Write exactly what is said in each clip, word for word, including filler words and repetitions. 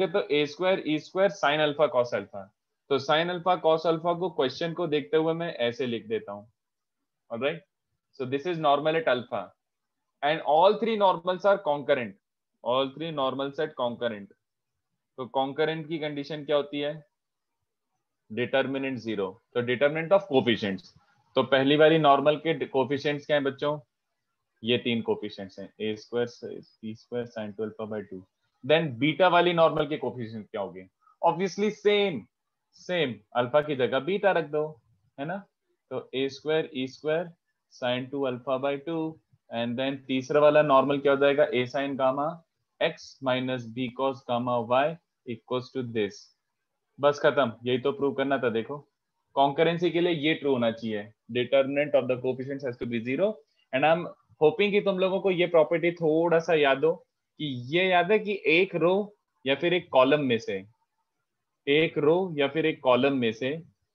लिखोगे तो A square E square sine alpha cos alpha. तो साइन अल्फा कॉस अल्फा को क्वेश्चन को देखते हुए मैं ऐसे लिख देता हूं। Alright, so this is normal at alpha and all three normals are concurrent. All three normals at concurrent. तो कॉन्करेंट की कंडीशन क्या होती है? Determinant zero. तो डिटर्मिनेंट ऑफ कोफिशिएंट्स, तो पहली वाली नॉर्मल के कोफिशिएंट्स क्या है बच्चों? ये तीन कोफिशिएंट्स हैं, A square C square sine two alpha by two. Then beta वाली नॉर्मल के कोफिशिएंट क्या होंगे? ऑब्वियसली सेम सेम अल्फा की जगह बीटा रख दो, है ना? तो A square E square sine two alpha by two and then तीसरा वाला नॉर्मल क्या हो जाएगा? A sine gamma X minus B cos gamma Y equals to this. बस खत्म, यही तो प्रूव करना था। देखो कॉन्करेंसी के लिए ये ट्रू होना चाहिए, determinant of the coefficients has to be zero. And I am hoping कि तुम लोगों को ये प्रॉपर्टी थोड़ा सा याद हो, कि ये याद है कि एक रो या फिर एक कॉलम में से एक रो या फिर एक कॉलम में से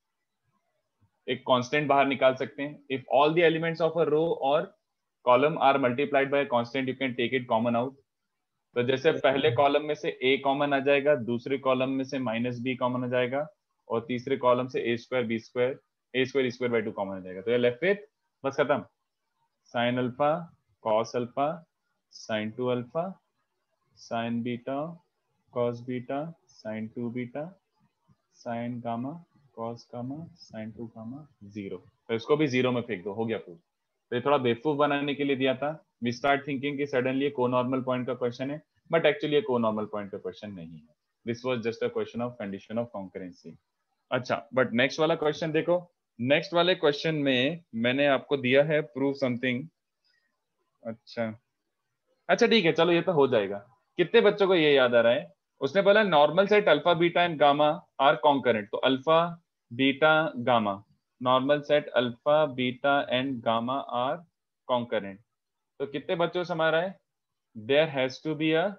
एक कांस्टेंट बाहर निकाल सकते हैं। If all the elements of a row और column are multiplied by constant you can take it common out. तो जैसे पहले कॉलम में से a कॉमन आ जाएगा, दूसरे कॉलम में से माइनस बी कॉमन आ जाएगा और तीसरे कॉलम से A square B square A square square by two common आ जाएगा। तो ये लेफ्ट विथ बस खत्म, sine alpha cos alpha sine two alpha sine beta cos beta sine two beta sine gamma cos gamma sine two gamma zero. तो इसको भी zero में फेंक दो, हो गया प्रूफ। तो ये थोड़ा बेवकूफ बनाने के लिए दिया था। वी स्टार्ट थिंकिंग कि सडनली को नॉर्मल पॉइंट का क्वेश्चन है, but actually co normal point का क्वेश्चन नहीं है। This was just a question of condition of concurrency. अच्छा, बट नेक्स्ट वाला क्वेश्चन देखो। नेक्स्ट वाले क्वेश्चन में मैंने आपको दिया है प्रूव समथिंग। अच्छा अच्छा ठीक है, चलो ये तो हो जाएगा। कितने बच्चों को ये याद आ रहा है? उसने बोला normal set alpha beta and gamma are concurrent. तो alpha beta gamma, normal set alpha beta and gamma are concurrent. तो कितने बच्चों से हमारा है? There has to be a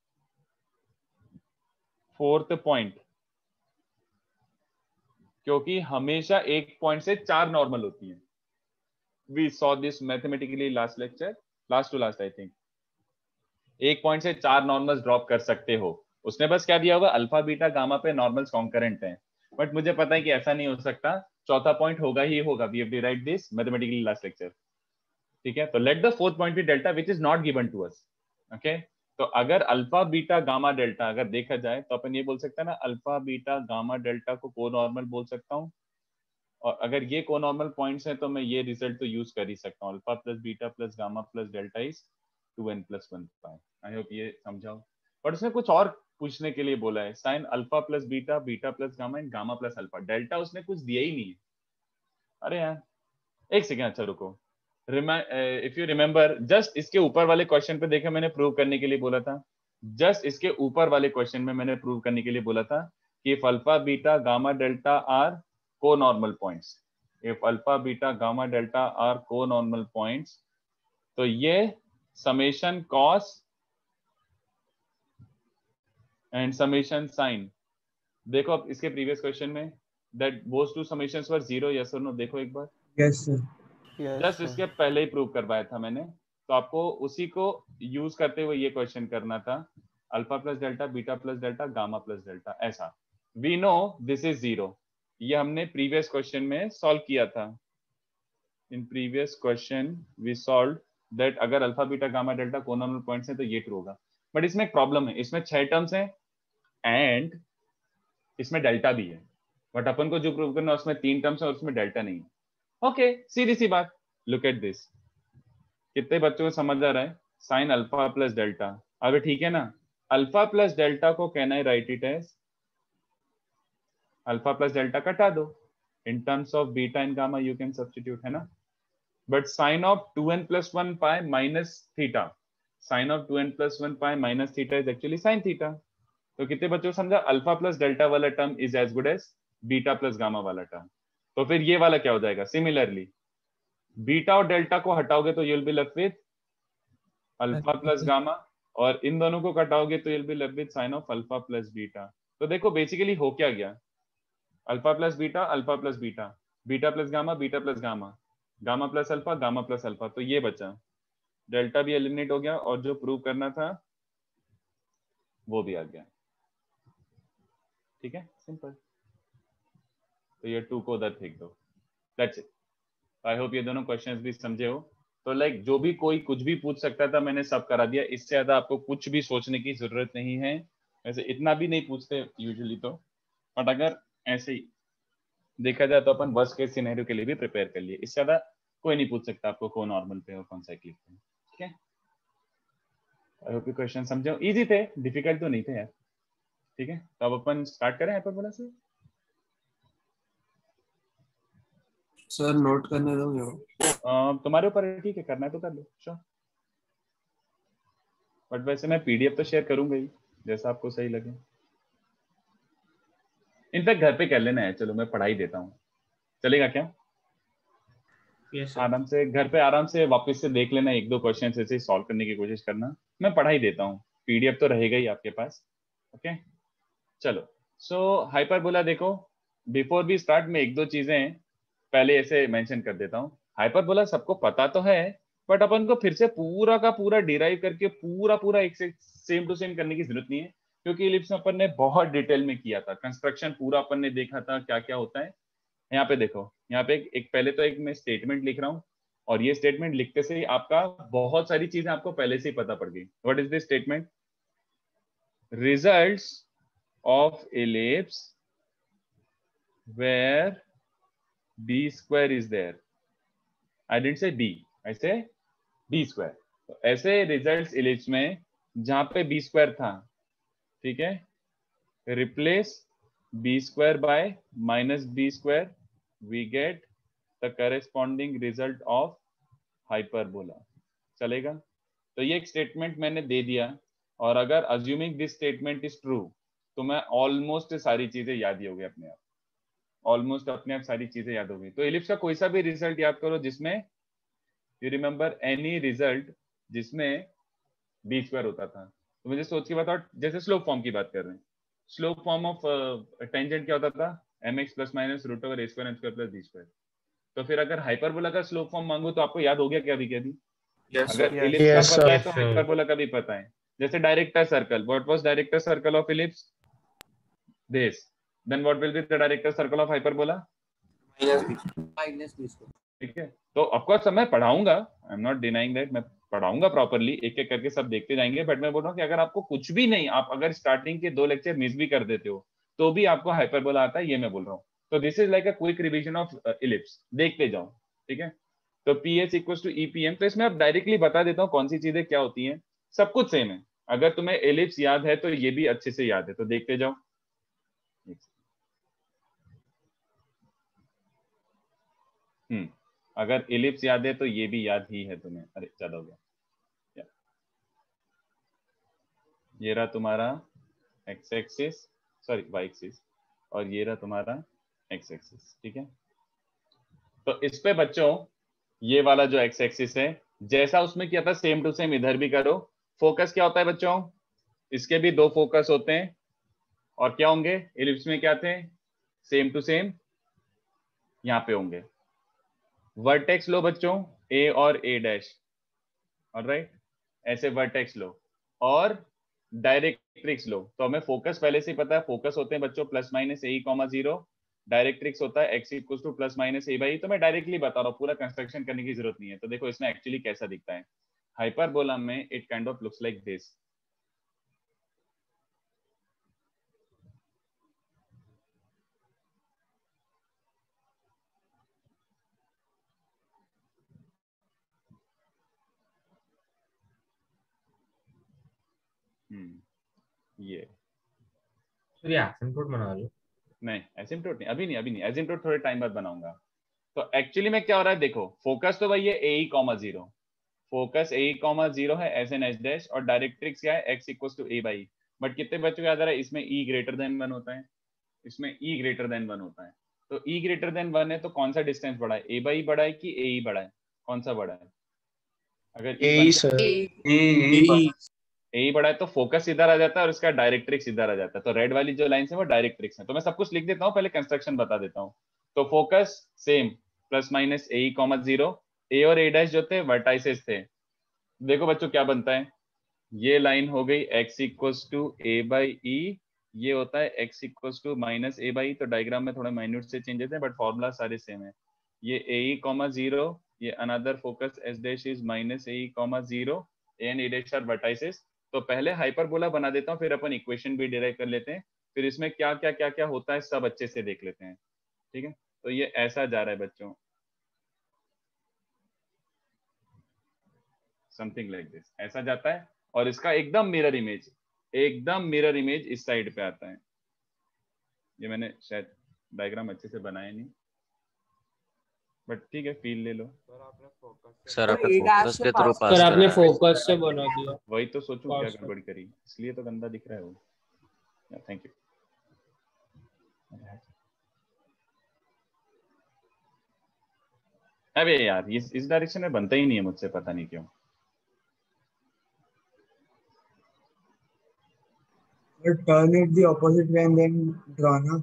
fourth point, क्योंकि हमेशा एक पॉइंट से चार नॉर्मल होती है। We saw this mathematically last lecture, last to last I think. एक पॉइंट से चार नॉर्मल्स ड्रॉप कर सकते हो। उसने बस क्या दिया होगा? अल्फा बीटा गामा पे नॉर्मल्स कॉन्करेंट हैं, बट मुझे पता है कि ऐसा नहीं हो सकता, चौथा पॉइंट होगा ही होगा। We have derived this mathematically last lecture, ठीक है? तो let the fourth point be delta which is not given to us. Okay, तो अगर अल्फा बीटा गामा डेल्टा अगर देखा जाए तो अपन ये बोल सकते हैं ना, अल्फा बीटा गामा डेल्टा को को नॉर्मल बोल सकता हूँ। और अगर ये को नॉर्मल पॉइंट्स हैं तो मैं ये रिजल्ट तो यूज कर ही सकता हूँ, alpha plus beta plus gamma plus delta is two N plus one pi. I hope ये समझाओ। बट उसने कुछ और पूछने के लिए बोला है, sine alpha plus beta beta plus gamma and gamma plus alpha. Delta उसने कुछ दिया ही नहीं है। अरे यार एक सेकेंड, अच्छा रुको। इफ यू रिमेंबर, जस्ट इसके ऊपर वाले क्वेश्चन पे देखा, मैंने प्रूव करने के लिए बोला था। जस्ट इसके ऊपर वाले क्वेश्चन में मैंने प्रूव करने के लिए बोला था कि if alpha beta gamma delta are co-normal points, if alpha beta gamma delta are co-normal points, तो ये summation cos and summation sin, देखो अब इसके प्रीवियस क्वेश्चन में that those two summations were zero, yes or no? देखो एक बार। yes sir, yes just sir. इसके पहले ही प्रूव करवाया था मैंने, तो आपको उसी को यूज करते हुए ये क्वेश्चन करना था, alpha plus delta beta plus delta gamma plus delta. ऐसा we know this is zero, ये हमने प्रीवियस क्वेश्चन में सॉल्व किया था। In previous question we solve that अगर alpha beta gamma delta conormal points हैं तो ये ट्रू होगा। बट इसमें एक प्रॉब्लम है, इसमें छह टर्म्स हैं एंड इसमें डेल्टा भी है, बट अपन को जो प्रूव करना है उसमें तीन टर्म्स है और उसमें डेल्टा नहीं है। ओके, सीधी सी बात। लुक एट दिस, कितने बच्चों को समझ आ रहा है? साइन अल्फा प्लस डेल्टा, अबे ठीक है ना, अल्फा प्लस डेल्टा को can I write it as alpha plus delta कटा दो, in terms of beta and gamma you can substitute, है ना? But sine of two N plus one pi minus theta, sine of two N plus one pi minus theta is actually sine theta. तो कितने बच्चों को समझा? Alpha plus delta वाला term is as good as beta plus gamma वाला term. तो फिर ये वाला क्या हो जाएगा? सिमिलरली बीटा और डेल्टा को हटाओगे तो you'll be left with alpha plus gamma, और इन दोनों को कटाओगे तो you'll be left with sine of alpha plus beta. तो देखो बेसिकली हो क्या गया, alpha plus beta alpha plus beta, beta plus gamma beta plus gamma, gamma plus alpha gamma plus alpha. तो ये बचा, डेल्टा भी एलिमिनेट हो गया और जो प्रूव करना था वो भी आ गया। ठीक है, सिंपल। तो ये टू को उधर फेंक दो, दैट्स इट। आई होप ये दोनों क्वेश्चंस भी समझे हो। तो लाइक like, जो भी कोई कुछ भी पूछ सकता था मैंने सब करा दिया, इससे ज्यादा आपको कुछ भी सोचने की जरूरत नहीं है। वैसे इतना भी नहीं पूछते यूजुअली तो, बट अगर ऐसे ही देखा जाए तो अपन वर्स्ट केस सिनेरियो के लिए भी प्रिपेयर कर लिए। इससे ज्यादा कोई नहीं पूछ सकता आपको कौन नॉर्मल पे हो कौन साइक्लिक पे। ठीक है, आई होप ये क्वेश्चन समझे हो, इजी थे, डिफिकल्ट तो नहीं थे यार। ठीक है, तो अब अपन स्टार्ट करें हाइपरबोला से। सर नोट करने दोगे वो? uh, तुम्हारे ऊपर है, ठीक है, करना है तो कर लो, श्योर। बट वैसे मैं पीडीएफ तो शेयर करूंगा ही, जैसा आपको सही लगे। इनफैक्ट घर पे कर लेना है, चलो मैं पढ़ाई देता हूँ, चलेगा क्या? yes, आराम से घर पे आराम से वापस से देख लेना, एक दो क्वेश्चन ऐसे सॉल्व करने की कोशिश करना, मैं पढ़ाई देता हूँ, पीडीएफ तो रहेगा ही आपके पास। ओके चलो, सो हाइपरबोला देखो, बिफोर वी स्टार्ट में एक दो चीजें पहले ऐसे मेंशन कर देता हूँ। हाइपरबोला सबको पता तो है, बट अपन को फिर से पूरा का पूरा डिराइव करके पूरा पूरा एक से सेम टू सेम करने की जरूरत नहीं है, क्योंकि इलिप्स में अपन ने बहुत डिटेल में किया था, कंस्ट्रक्शन पूरा अपन ने देखा था क्या क्या होता है। यहाँ पे देखो, यहाँ पे एक, एक पहले तो एक मैं स्टेटमेंट लिख रहा हूँ, और ये स्टेटमेंट लिखते से ही आपका बहुत सारी चीजें आपको पहले से ही पता पड़ गई। What is this statement? Results of ellipse where b square is there. I didn't say b, I say b square. तो ऐसे रिजल्ट्स इलिप्स में जहां पे b square था, ठीक है, replace b square by minus b square, we get the corresponding result of hyperbola. चलेगा? तो ये एक स्टेटमेंट मैंने दे दिया, और अगर assuming this statement is true तो मैं ऑलमोस्ट सारी चीजें याद ही हो गई अपने आप, ऑलमोस्ट अपने आप सारी चीजें याद हो गई। तो इलिप्स का कोई सा भी रिजल्ट याद करो जिसमें यू रिमेंबर एनी रिजल्ट जिसमें बी स्क्वायर होता था, तो मुझे सोच के बताओ, जैसे स्लोप फॉर्म की बात कर रहे हैं, स्लोप फॉर्म ऑफ टेंजेंट क्या होता था? M x plus minus root over ए square M square plus B square. तो फिर अगर हाइपरबोला का स्लोप फॉर्म मांगू तो आपको याद हो गया क्या अभी क्या? Yes, अगर sir. इलिप्स Yes, का पता है sir. तो हाइपरबोला का भी पता है। जैसे director circle, what was director circle of ellipse? this, then what will be the director circle of hyperbola? Minus b square. ठीक है, तो ऑफकोर्स मैं पढ़ाऊंगा, I am not denying that, मैं पढ़ाऊंगा प्रॉपरली, एक एक करके सब देखते जाएंगे, बट मैं बोल रहा हूँ कि अगर आपको कुछ भी नहीं, आप अगर स्टार्टिंग के दो लेक्चर मिस भी कर देते हो तो भी आपको हाइपरबोला आता है, ये मैं बोल रहा हूँ। तो this is like a quick revision of ellipse, देखते जाओ। ठीक है, तो P S equal to E P M, तो इसमें आप डायरेक्टली बता देता हूँ कौन सी चीजें क्या होती हैं, सब कुछ सेम है। अगर तुम्हें इलिप्स याद है तो ये भी अच्छे से याद है, तो देखते जाओ। हम्म अगर इलिप्स याद है तो ये भी याद ही है तुम्हें। अरे ज्यादा हो गया, ये रहा तुम्हारा X axis, sorry Y axis, और ये रहा तुम्हारा एक्स एक्सिस। ठीक है, तो इस पे बच्चों ये वाला जो एक्स एक्सिस है, जैसा उसमें किया था सेम टू सेम इधर भी करो। फोकस क्या होता है बच्चों? इसके भी दो फोकस होते हैं, और क्या होंगे इलिप्स में? क्या थे? सेम टू सेम यहाँ पे होंगे। वर्टेक्स लो बच्चों, ए और ए डैश, ऑलराइट, ऐसे वर्टेक्स लो, और डायरेक्ट्रिक्स लो। तो हमें फोकस पहले से ही पता है, फोकस होते हैं बच्चों plus minus A comma zero, directrix होता है X equal to plus minus A by. तो मैं डायरेक्टली बता रहा हूँ, पूरा कंस्ट्रक्शन करने की जरूरत नहीं है। तो देखो इसमें एक्चुअली कैसा दिखता है हाइपरबोला में, it kind of looks like this. Hmm ये सर ये एसिम्प्टोट बना लो। नहीं, एसिम्प्टोट नहीं, अभी नहीं, अभी नहीं, एसिम्प्टोट थोड़े टाइम बाद बनाऊंगा। तो एक्चुअली में क्या हो रहा है देखो, फोकस तो भाई ये A comma zero, focus A comma zero है एस एन एच डैश, और डायरेक्ट्रिक्स क्या है? X equal to A by. But कितने बच्चों को याद आ रहा है? इसमें ई ग्रेटर देन वन होता है, इसमें ई ग्रेटर देन वन होता है। तो ई ग्रेटर देन वन है तो कौन सा डिस्टेंस बड़ा है? ए बाई बड़ा है कि ए ई बड़ा है? कौन सा बड़ा है? अगर ई A sir. A. ए ही बड़ा है तो फोकस इधर आ जाता है और इसका डायरेक्ट्रिक्स इधर आ जाता है। तो रेड वाली जो लाइन है वो डायरेक्ट्रिक्स है। तो मैं सब कुछ लिख देता हूँ, पहले कंस्ट्रक्शन बता देता हूँ। तो focus same plus minus A comma zero, A और ए डैश जो थे वर्टाइसेस थे। देखो बच्चों क्या बनता है, ये लाइन हो गई X equal to A by E, ये होता है x equals to minus A by, तो डायग्राम में थोड़े माइन्यूट से चेंजेस हैं बट फॉर्मूला सारे सेम है। ये ए ई कॉमा जीरो, ये another focus S dash is minus A E comma zero, and A dash are vertices. तो पहले हाइपरबोला बना देता हूँ, फिर अपन इक्वेशन भी डिराइव कर लेते हैं, फिर इसमें क्या क्या क्या क्या होता है सब अच्छे से देख लेते हैं। ठीक है, तो ये ऐसा जा रहा है बच्चों, समथिंग लाइक दिस, ऐसा जाता है। और इसका एकदम मिरर इमेज, एकदम मिरर इमेज इस साइड पे आता है। ये मैंने शायद डायग्राम अच्छे से बनाया नहीं, बट ठीक है, फील ले लो। सर आपने फोकस के थ्रू पास सर करा आपने है। फोकस से बना दिया। वही तो सोचूं क्या पास कर। गड़बड़ करी, इसलिए तो गंदा दिख रहा है वो। Thank you. अबे यार इस इस डायरेक्शन में बनता ही नहीं है मुझसे, पता नहीं क्यों। But turn it the opposite way and then draw ना।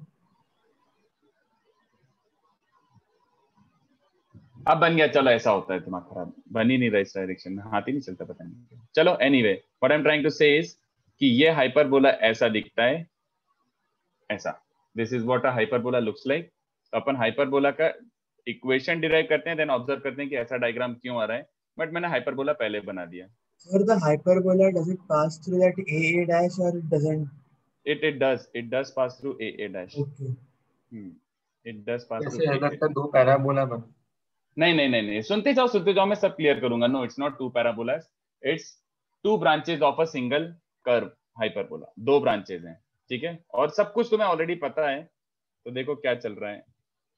अब बन गया, चलो ऐसा होता है, दिमाग खराब, बन ही नहीं रहा इस डायरेक्शन में, हाथ ही नहीं चलता, पता नहीं क्यों। चलो anyway, what I am trying to say is कि ये हाइपरबोला ऐसा दिखता है, ऐसा। This is what a hyperbola looks like. तो अपन हाइपरबोला का इक्वेशन डिराइव करते हैं, देन ऑब्जर्व करते हैं कि ऐसा डायग्राम क्यों आ रहा है, बट मैंने हाइपरबोला पहले बना दिया। Sir, the hyperbola does it pass through that A A dash or it doesn't? It it does it does pass through A A dash. Okay. Hmm. It does pass through कैसे A है A लगता dash. दो parabola बन। नहीं नहीं नहीं नहीं, सुनते जाओ सुनते जाओ, मैं सब क्लियर करूंगा। No, it's not two parabolas, it's two branches of a single curve hyperbola. दो ब्रांचेस हैं, ठीक है, और सब कुछ तुम्हें ऑलरेडी पता है। तो देखो क्या चल रहा है।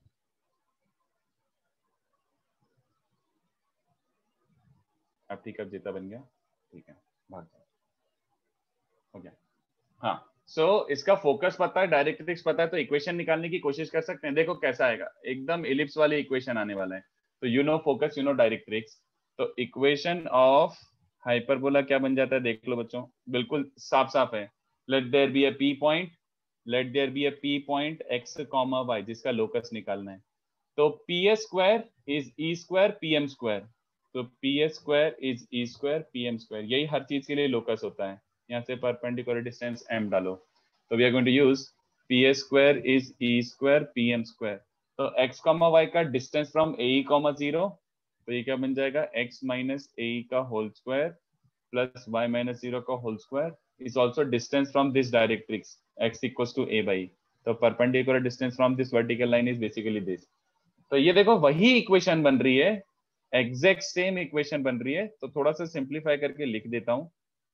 अब ठीक है, जीता बन गया, ठीक है, भाग जाओ, हो गया। हाँ, सो so, इसका फोकस पता है, डायरेक्ट्रिक्स पता है, तो इक्वेशन निकालने की कोशिश कर सकते हैं। देखो कैसा आएगा, एकदम इलिप्स वाली इक्वेशन आने वाला है। तो you know focus, you know directrix, तो इक्वेशन ऑफ हाइपरबोला क्या बन जाता है, देख लो बच्चों, बिल्कुल साफ साफ है। Let there be a P point, let there be a P point X comma Y, जिसका लोकस निकालना है। तो P S square is E square P M square, तो P S square is E square P M square, यही हर चीज के लिए लोकस होता है। यहाँ से परपेंडिकुलर डिस्टेंस m डालो, तो we are going to use P S square is E square P M square. तो x कॉमा y का distance from A E comma zero, तो ये क्या बन जाएगा, x माइनस ए ई का whole square plus y minus zero का whole square is also distance from this directrix x equals to a by. तो perpendicular distance from this vertical line is basically this. तो ये देखो वही equation बन रही है, एग्जैक्ट सेम इक्वेशन बन रही है। तो थोड़ा सा सिंप्लीफाई करके लिख देता हूं,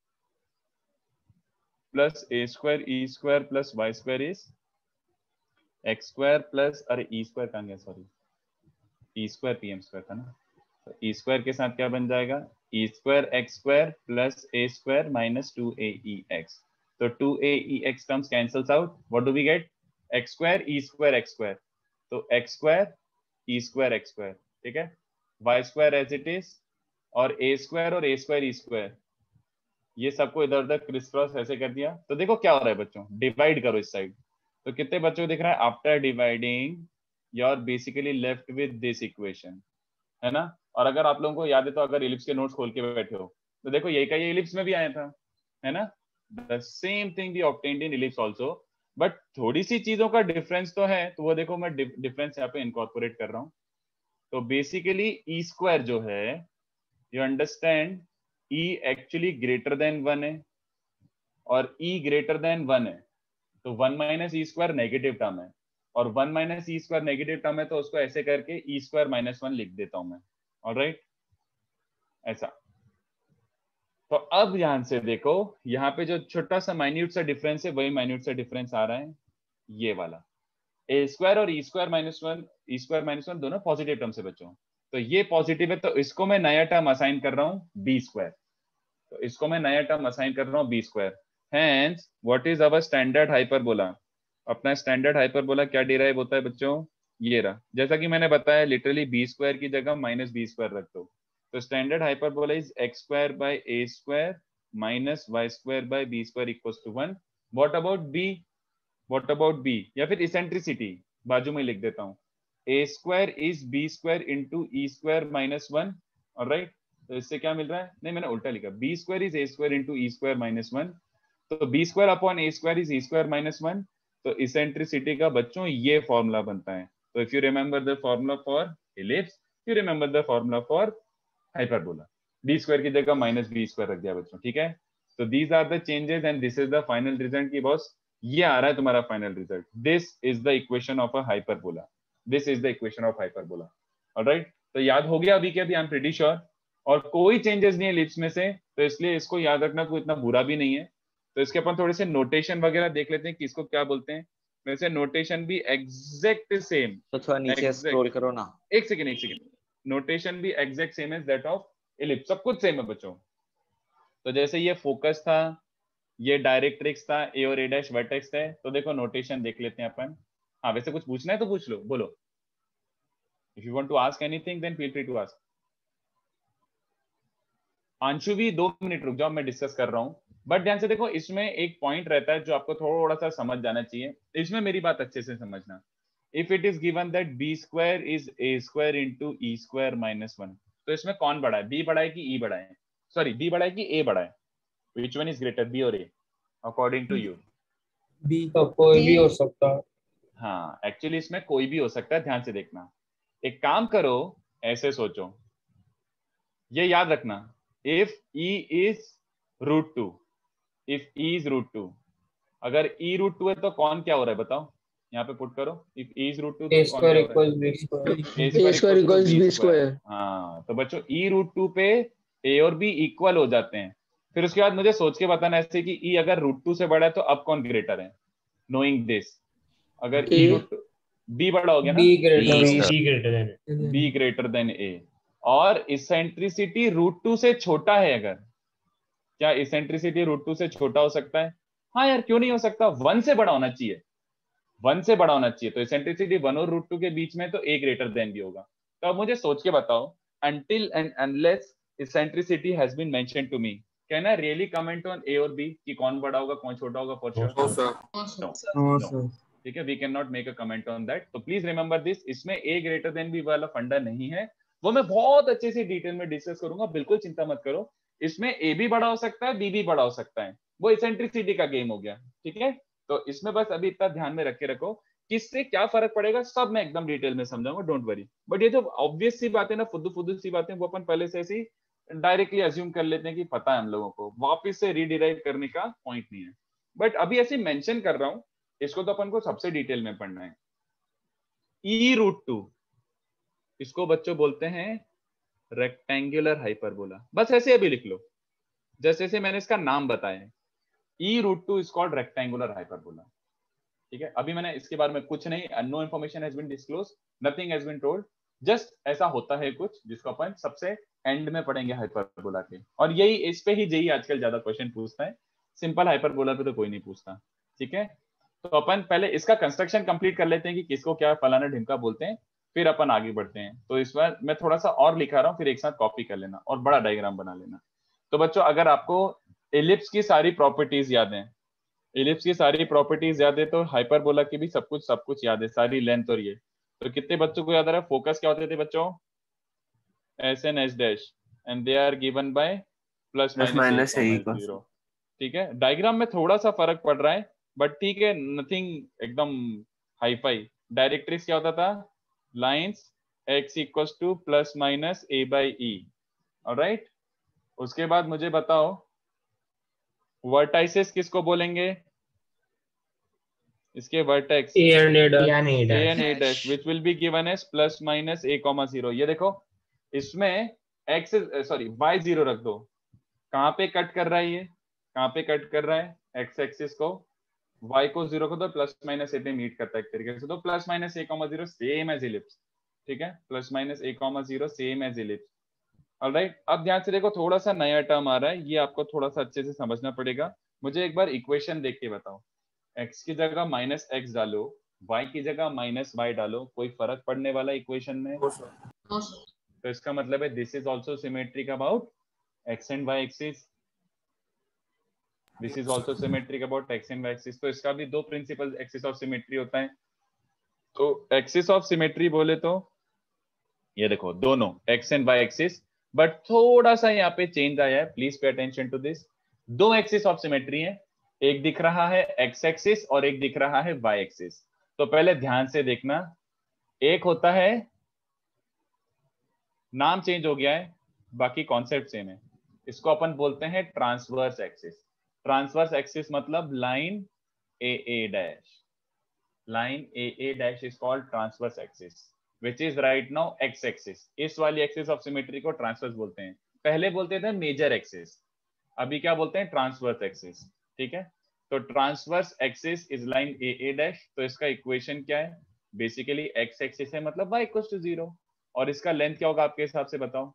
plus A square E square plus Y square is X square plus, अरे ई स्क्वायर कहां गया, sorry, E square P M square था ना। तो ई स्क्वायर के साथ क्या बन जाएगा, E square x square plus A square minus two A E X. तो two A E X terms cancels out, what do we get, X square E square x square, तो X square E square x square, ठीक है, Y square as it is, और A square और A square E square, ये सबको इधर उधर criss cross ऐसे कर दिया। तो देखो क्या हो रहा है बच्चों, डिवाइड करो इस साइड, तो कितने बच्चों को दिख रहा है, after dividing you are basically left with this equation, है ना। और अगर आप लोगों को याद है तो अगर इलिप्स के नोट्स खोल के बैठे हो तो देखो यही का ये इलिप्स में भी आया था, है ना, the same thing we obtained in ellipse also, but थोड़ी सी चीजों का डिफरेंस तो है। तो वो देखो मैं डिफरेंस यहाँ पे इनकॉर्पोरेट कर रहा हूँ। तो बेसिकली ई स्क्वायर जो है, you understand, E actually greater than one है और ई ग्रेटर देन वन है, तो one minus E square negative term है, और one minus E square negative term है, तो उसको ऐसे करके ई स्क्वायर माइनस वन लिख देता हूं मैं, ऑलराइट, ऐसा। तो अब यहां से देखो, यहाँ पे जो छोटा सा माइन्यूट सा डिफरेंस है, वही माइन्यूट सा डिफरेंस आ रहा है, ये वाला। ए स्क्वायर और E square minus one, E square minus one दोनों पॉजिटिव टर्म से बच्चों, तो ये पॉजिटिव है, तो इसको मैं नया टर्म असाइन कर रहा हूं बी स्क्वायर, तो इसको मैं नया टर्म असाइन कर रहा हूं B square. Hence, what is our standard hyperbola? अपना स्टैंडर्ड हाइपरबोला क्या डिराइव होता है बच्चों, ये रहा। जैसा कि मैंने बताया, लिटरली बी स्क्वायर की जगह माइनस बी स्क्वायर रख दो, तो standard hyperbola is X square by A square minus Y square by B square equals to one. What about B, what about B, या फिर इसेंट्रिसिटी बाजू में लिख देता हूँ, A square is B square into E square minus one, alright. तो इससे क्या मिल रहा है, नहीं मैंने उल्टा लिखा, B square is A square into E square minus one. तो B square upon A square is E square minus one. तो इसेंट्रिसिटी का बच्चों ये फॉर्मूला बनता है। तो if you remember the formula for ellipse, you remember the formula for hyperbola. B square की जगह माइनस बी स्क्वायर रख दिया बच्चों, ठीक है। तो these are the changes and this is the final result की बॉस, ये आ रहा है तुम्हारा final result. This is the equation of a hyperbola, this is the equation of hyperbola. Alright, तो याद हो गया अभी के अभी, आई एम प्रीटी श्योर। और कोई चेंजेस नहीं है लिप्स में से, तो इसलिए इसको याद रखना कोई इतना बुरा भी नहीं है। तो इसके अपन थोड़े से नोटेशन वगैरह देख लेते हैं कि इसको क्या बोलते हैं। वैसे नोटेशन भी एग्जैक्ट सेम, तो थोड़ा नीचे स्क्रॉल करो ना। एक सेकेंड एक सेकेंड, नोटेशन भी exact same as that of ellipse, सब कुछ सेम है बच्चों। तो जैसे ये फोकस था, ये डायरेक्ट्रिक्स था, ए और ए डैश वर्टेक्स थे, तो देखो नोटेशन देख लेते हैं अपन। हाँ वैसे कुछ पूछना है तो पूछ लो, बोलो। If you want to ask anything then feel free to ask. Anshu भी दो मिनट रुक जाओ, मैं डिस्कस कर रहा हूँ। बट ध्यान से देखो, इसमें एक पॉइंट रहता है जो आपको थोड़ा सा समझ जाना चाहिए। इसमें मेरी बात अच्छे से समझना। If it is given that B square is A square into E square minus one, तो इसमें कौन बड़ा है, बी बड़ा है कि ई बड़ा है? सॉरी, बी बड़ा है कि ए बड़ा है? Which one is greater, B और A, according to you? B. तो कोई भी हो सकता है। हाँ, एक्चुअली इसमें कोई भी हो सकता है, ध्यान से देखना। एक काम करो, ऐसे सोचो, ये याद रखना, if E is root two, if E is root two, अगर ई रूट टू है तो कौन क्या हो रहा है बताओ, यहाँ पे पुट करो। If E is root two, A square equals B square, A square equals B square. हाँ, तो बच्चों ई रूट टू पे ए और बी इक्वल हो जाते हैं। फिर उसके बाद मुझे सोच के बताना ऐसे कि ई अगर रूट टू से बड़ा है तो अब कौन ग्रेटर है? नोइंग दिस, अगर ई रूट बी बड़ा हो गया ना, B greater B greater than A, और इसेंट्रिसिटी रूट टू से छोटा है अगर, क्या इसेंट्रिसिटी रूट टू से छोटा हो सकता है? हाँ यार, क्यों नहीं हो सकता, वन से बड़ा होना चाहिए, वन से बड़ा होना चाहिए। तो इसेंट्रिसिटी वन और रूट टू के बीच में, तो ए ग्रेटर देन भी होगा। तो अब मुझे सोच के बताओ, until and unless eccentricity has been mentioned to me, can I really comment on A और B कि कौन बड़ा होगा कौन छोटा होगा? for sure No, sir. no, no no. Sir. ठीक है, we cannot make a comment on that. तो प्लीज रिमेंबर दिस, इसमें A greater than B वाला फंडा नहीं है, वो मैं बहुत अच्छे से डिटेल में डिस्कस करूंगा, बिल्कुल चिंता मत करो। इसमें A भी बड़ा हो सकता है, B भी बड़ा हो सकता है, वो इसेंट्रिसिटी का गेम हो गया, ठीक है। तो इसमें बस अभी इतना ध्यान में रख के रखो, किससे क्या फर्क पड़ेगा सब मैं एकदम डिटेल में समझाऊंगा, डोंट वरी। बट ये जो ऑब्वियस सी बातें ना, फुद्दू फुद्दू सी बातें, वो अपन पहले से ऐसी डायरेक्टली अज्यूम कर लेते हैं कि पता है हम लोगों को, वापस से रीडिराइव करने का पॉइंट नहीं है। बट अभी ऐसे मेंशन कर रहा हूं, इसको तो अपन को सबसे डिटेल में पढ़ना है। ई रूट टू, इसको बच्चों बोलते हैं रेक्टेंगुलर हाइपरबोला, बस ऐसे अभी लिख लो जैसे जैसे मैंने इसका नाम बताया। E root two is called rectangular hyperbola, ठीक है। अभी मैंने इसके बारे में कुछ नहीं, no information has been disclose, nothing has been told, just ऐसा होता है कुछ जिसको अपन सबसे एंड में पढ़ेंगे हाइपरबोला के। और यही, इस पे ही जेई आजकल ज्यादा क्वेश्चन पूछता है, सिंपल हाइपरबोला पे तो कोई नहीं पूछता, ठीक है। तो अपन पहले इसका कंस्ट्रक्शन कंप्लीट कर लेते हैं कि किसको क्या फलाना ढिमका बोलते हैं, फिर अपन आगे बढ़ते हैं। तो इस बार मैं थोड़ा सा और लिखा रहा हूँ, फिर एक साथ कॉपी कर लेना और बड़ा डायग्राम बना लेना। तो बच्चों, अगर आपको एलिप्स की सारी प्रॉपर्टीज याद है, एलिप्स की सारी प्रॉपर्टीज याद है, तो हाइपरबोला की भी सब कुछ सब कुछ याद है, सारी लेंथ और ये। तो कितने बच्चों को याद आ रहा है फोकस क्या होते थे बच्चों? S and S dash, and they are given by plus minus zero, ठीक है। डायग्राम में थोड़ा सा फर्क पड़ रहा है, बट ठीक है, नथिंग एकदम हाई फाई। डायरेक्ट्रिक्स क्या होता था? Lines X equals to plus minus A by E, alright. उसके बाद मुझे बताओ वर्टाइसेस किसको बोलेंगे? इसके vertex A and A dash, A and A dash which will be given as plus minus A comma zero. ये देखो, इसमें एक्स सॉरी वाई जीरो रख दो, कहाँ पे कट कर रहा है ये, कहाँ पे कट कर रहा है? एक्स एक्सिस को, वाई को जीरो को, तो प्लस माइनस ए पे मीट करता है एक तरीके से। तो plus minus A comma zero same as ellipse, ठीक है, plus minus A comma zero same as ellipse, alright. अब ध्यान से देखो, थोड़ा सा नया टर्म आ रहा है, ये आपको थोड़ा सा अच्छे से समझना पड़ेगा। मुझे एक बार इक्वेशन देख के बताओ, x की जगह माइनस एक्स डालो, y की जगह माइनस वाई डालो, कोई फर्क पड़ने वाला इक्वेशन में? तो इसका मतलब है this is also symmetric about x and y axis, this is also symmetric about x and y axis. तो इसका भी दो प्रिंसिपल एक्सिस ऑफ सिमेट्री होता है। तो एक्सिस ऑफ सिमेट्री बोले तो ये देखो, दोनों x and y axis, but थोड़ा सा यहाँ पे चेंज आया है, please pay attention to this. दो एक्सिस ऑफ सिमेट्री है, एक दिख रहा है एक्स एक्सिस और एक दिख रहा है वाई एक्सिस। तो पहले ध्यान से देखना, एक होता है, नाम चेंज हो गया है, बाकी कॉन्सेप्ट सेम है। इसको अपन बोलते हैं ट्रांसवर्स एक्सिस। ट्रांसवर्स एक्सिस मतलब line A A dash, line A A dash is called transverse axis which is right now X axis. इस वाली एक्सिस ऑफ सिमेट्री को ट्रांसवर्स बोलते हैं। पहले बोलते थे मेजर एक्सिस, अभी क्या बोलते हैं? Transverse axis. ठीक है, तो transverse axis is line A A dash. तो इसका इक्वेशन क्या है? बेसिकली एक्स एक्सिस है मतलब y इक्वल्स टू जीरो, और इसका लेंथ क्या होगा आपके हिसाब से बताओ?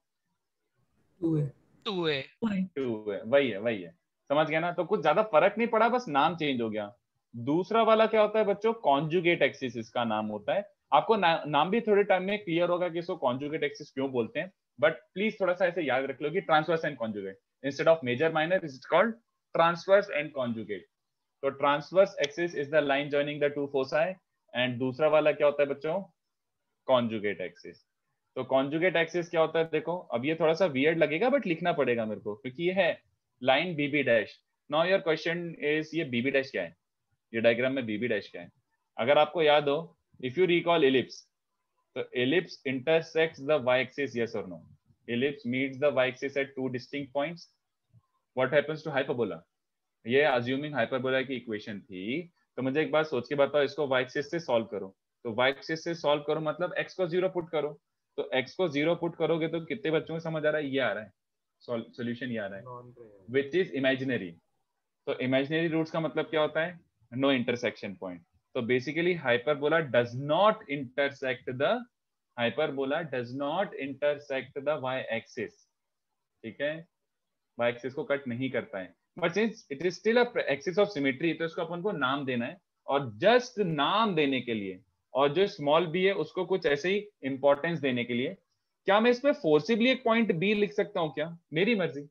टू है टू है टू है, वही है वही है, समझ गया ना? तो कुछ ज्यादा फर्क नहीं पड़ा, बस नाम चेंज हो गया। दूसरा वाला क्या होता है बच्चों? कॉन्जुगेट एक्सिस इसका नाम होता है। आपको ना, नाम भी थोड़े टाइम में क्लियर होगा कि इसको कॉन्जुगेट एक्सिस क्यों बोलते हैं, बट प्लीज थोड़ा सा ऐसे याद रख लो कि transverse and conjugate, instead of major minor is called transverse and conjugate. तो transverse axis is the line joining the two foci, एंड दूसरा वाला क्या होता है बच्चों? Conjugate axis. तो कॉन्जुगेट एक्सिस क्या होता है? देखो अब ये थोड़ा सा वियर्ड लगेगा बट लिखना पड़ेगा मेरे को, क्योंकि ये है line BB dash. Now your question is ये बीबी डैश क्या है? ये डायग्राम में बीबी डैश क्या है? अगर आपको याद हो, इफ यू रिकॉल एलिप्स, तो ellipse intersects the Y axis, yes और no? Ellipse meets the Y axis at two distinct points. What happens to hyperbola? ये अज्यूमिंग हाइपरबोला की इक्वेशन थी, तो मुझे एक बार सोच के बताओ, इसको वाई एक्सिस से सॉल्व करो। तो वाई एक्सिस से सॉल्व करो मतलब एक्स को जीरो पुट करो। तो x को जीरो पुट करोगे तो कितने बच्चों को समझ आ रहा है? ये आ रहा है सॉल्यूशन, ये आ रहा है विच इज इमेजिनरी। तो इमेजिनरी रूट्स का मतलब क्या होता है? No intersection point. तो basically hyperbola does not intersect the hyperbola does not intersect the Y axis. ठीक है, वाई एक्सिस को कट नहीं करता है, but since it is still a axis of symmetry, तो इसको अपन को नाम देना है। और जस्ट नाम देने के लिए, और जो स्मॉल बी है उसको कुछ ऐसे ही इंपॉर्टेंस देने के लिए, क्या मैं इसमें फोर्सिबली एक पॉइंट बी लिख सकता हूं क्या? मेरी मर्जी,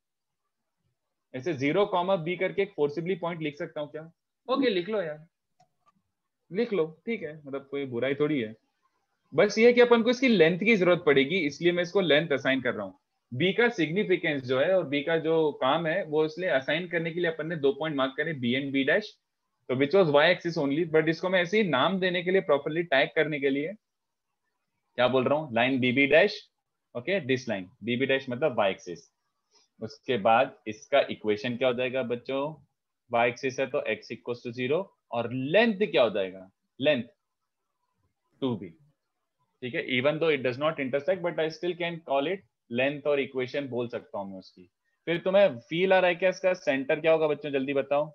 ऐसे जीरो कॉमा बी करके एक फोर्सिबली पॉइंट लिख सकता हूं क्या? ओके, लिख लो यार, लिख लो, ठीक है, मतलब कोई बुराई थोड़ी है। बस ये है कि अपन को इसकी लेंथ की जरूरत पड़ेगी, इसलिए मैं इसको लेंथ असाइन कर रहा हूँ। बी का सिग्निफिकेंस जो है और बी का जो काम है वो इसलिए असाइन करने के लिए अपन ने दो पॉइंट मार्क करे, बी एंड बी डैश, तो which was Y axis only. But इसको मैं ऐसे ही नाम देने के लिए, प्रॉपरली टैग करने के लिए क्या बोल रहा हूँ? Line BB dash, okay, this line BB dash मतलब वाई एक्सिस। उसके बाद इसका इक्वेशन क्या हो जाएगा बच्चों? वाई एक्सिस है तो एक्स इक्वल्स टू जीरो, और लेंथ क्या हो जाएगा? Length two B. ठीक है, even though it does not intersect but I still can call it length, और इक्वेशन बोल सकता हूं मैं उसकी। फिर तुम्हें फील आ रहा है क्या इसका सेंटर क्या होगा बच्चों? जल्दी बताओ।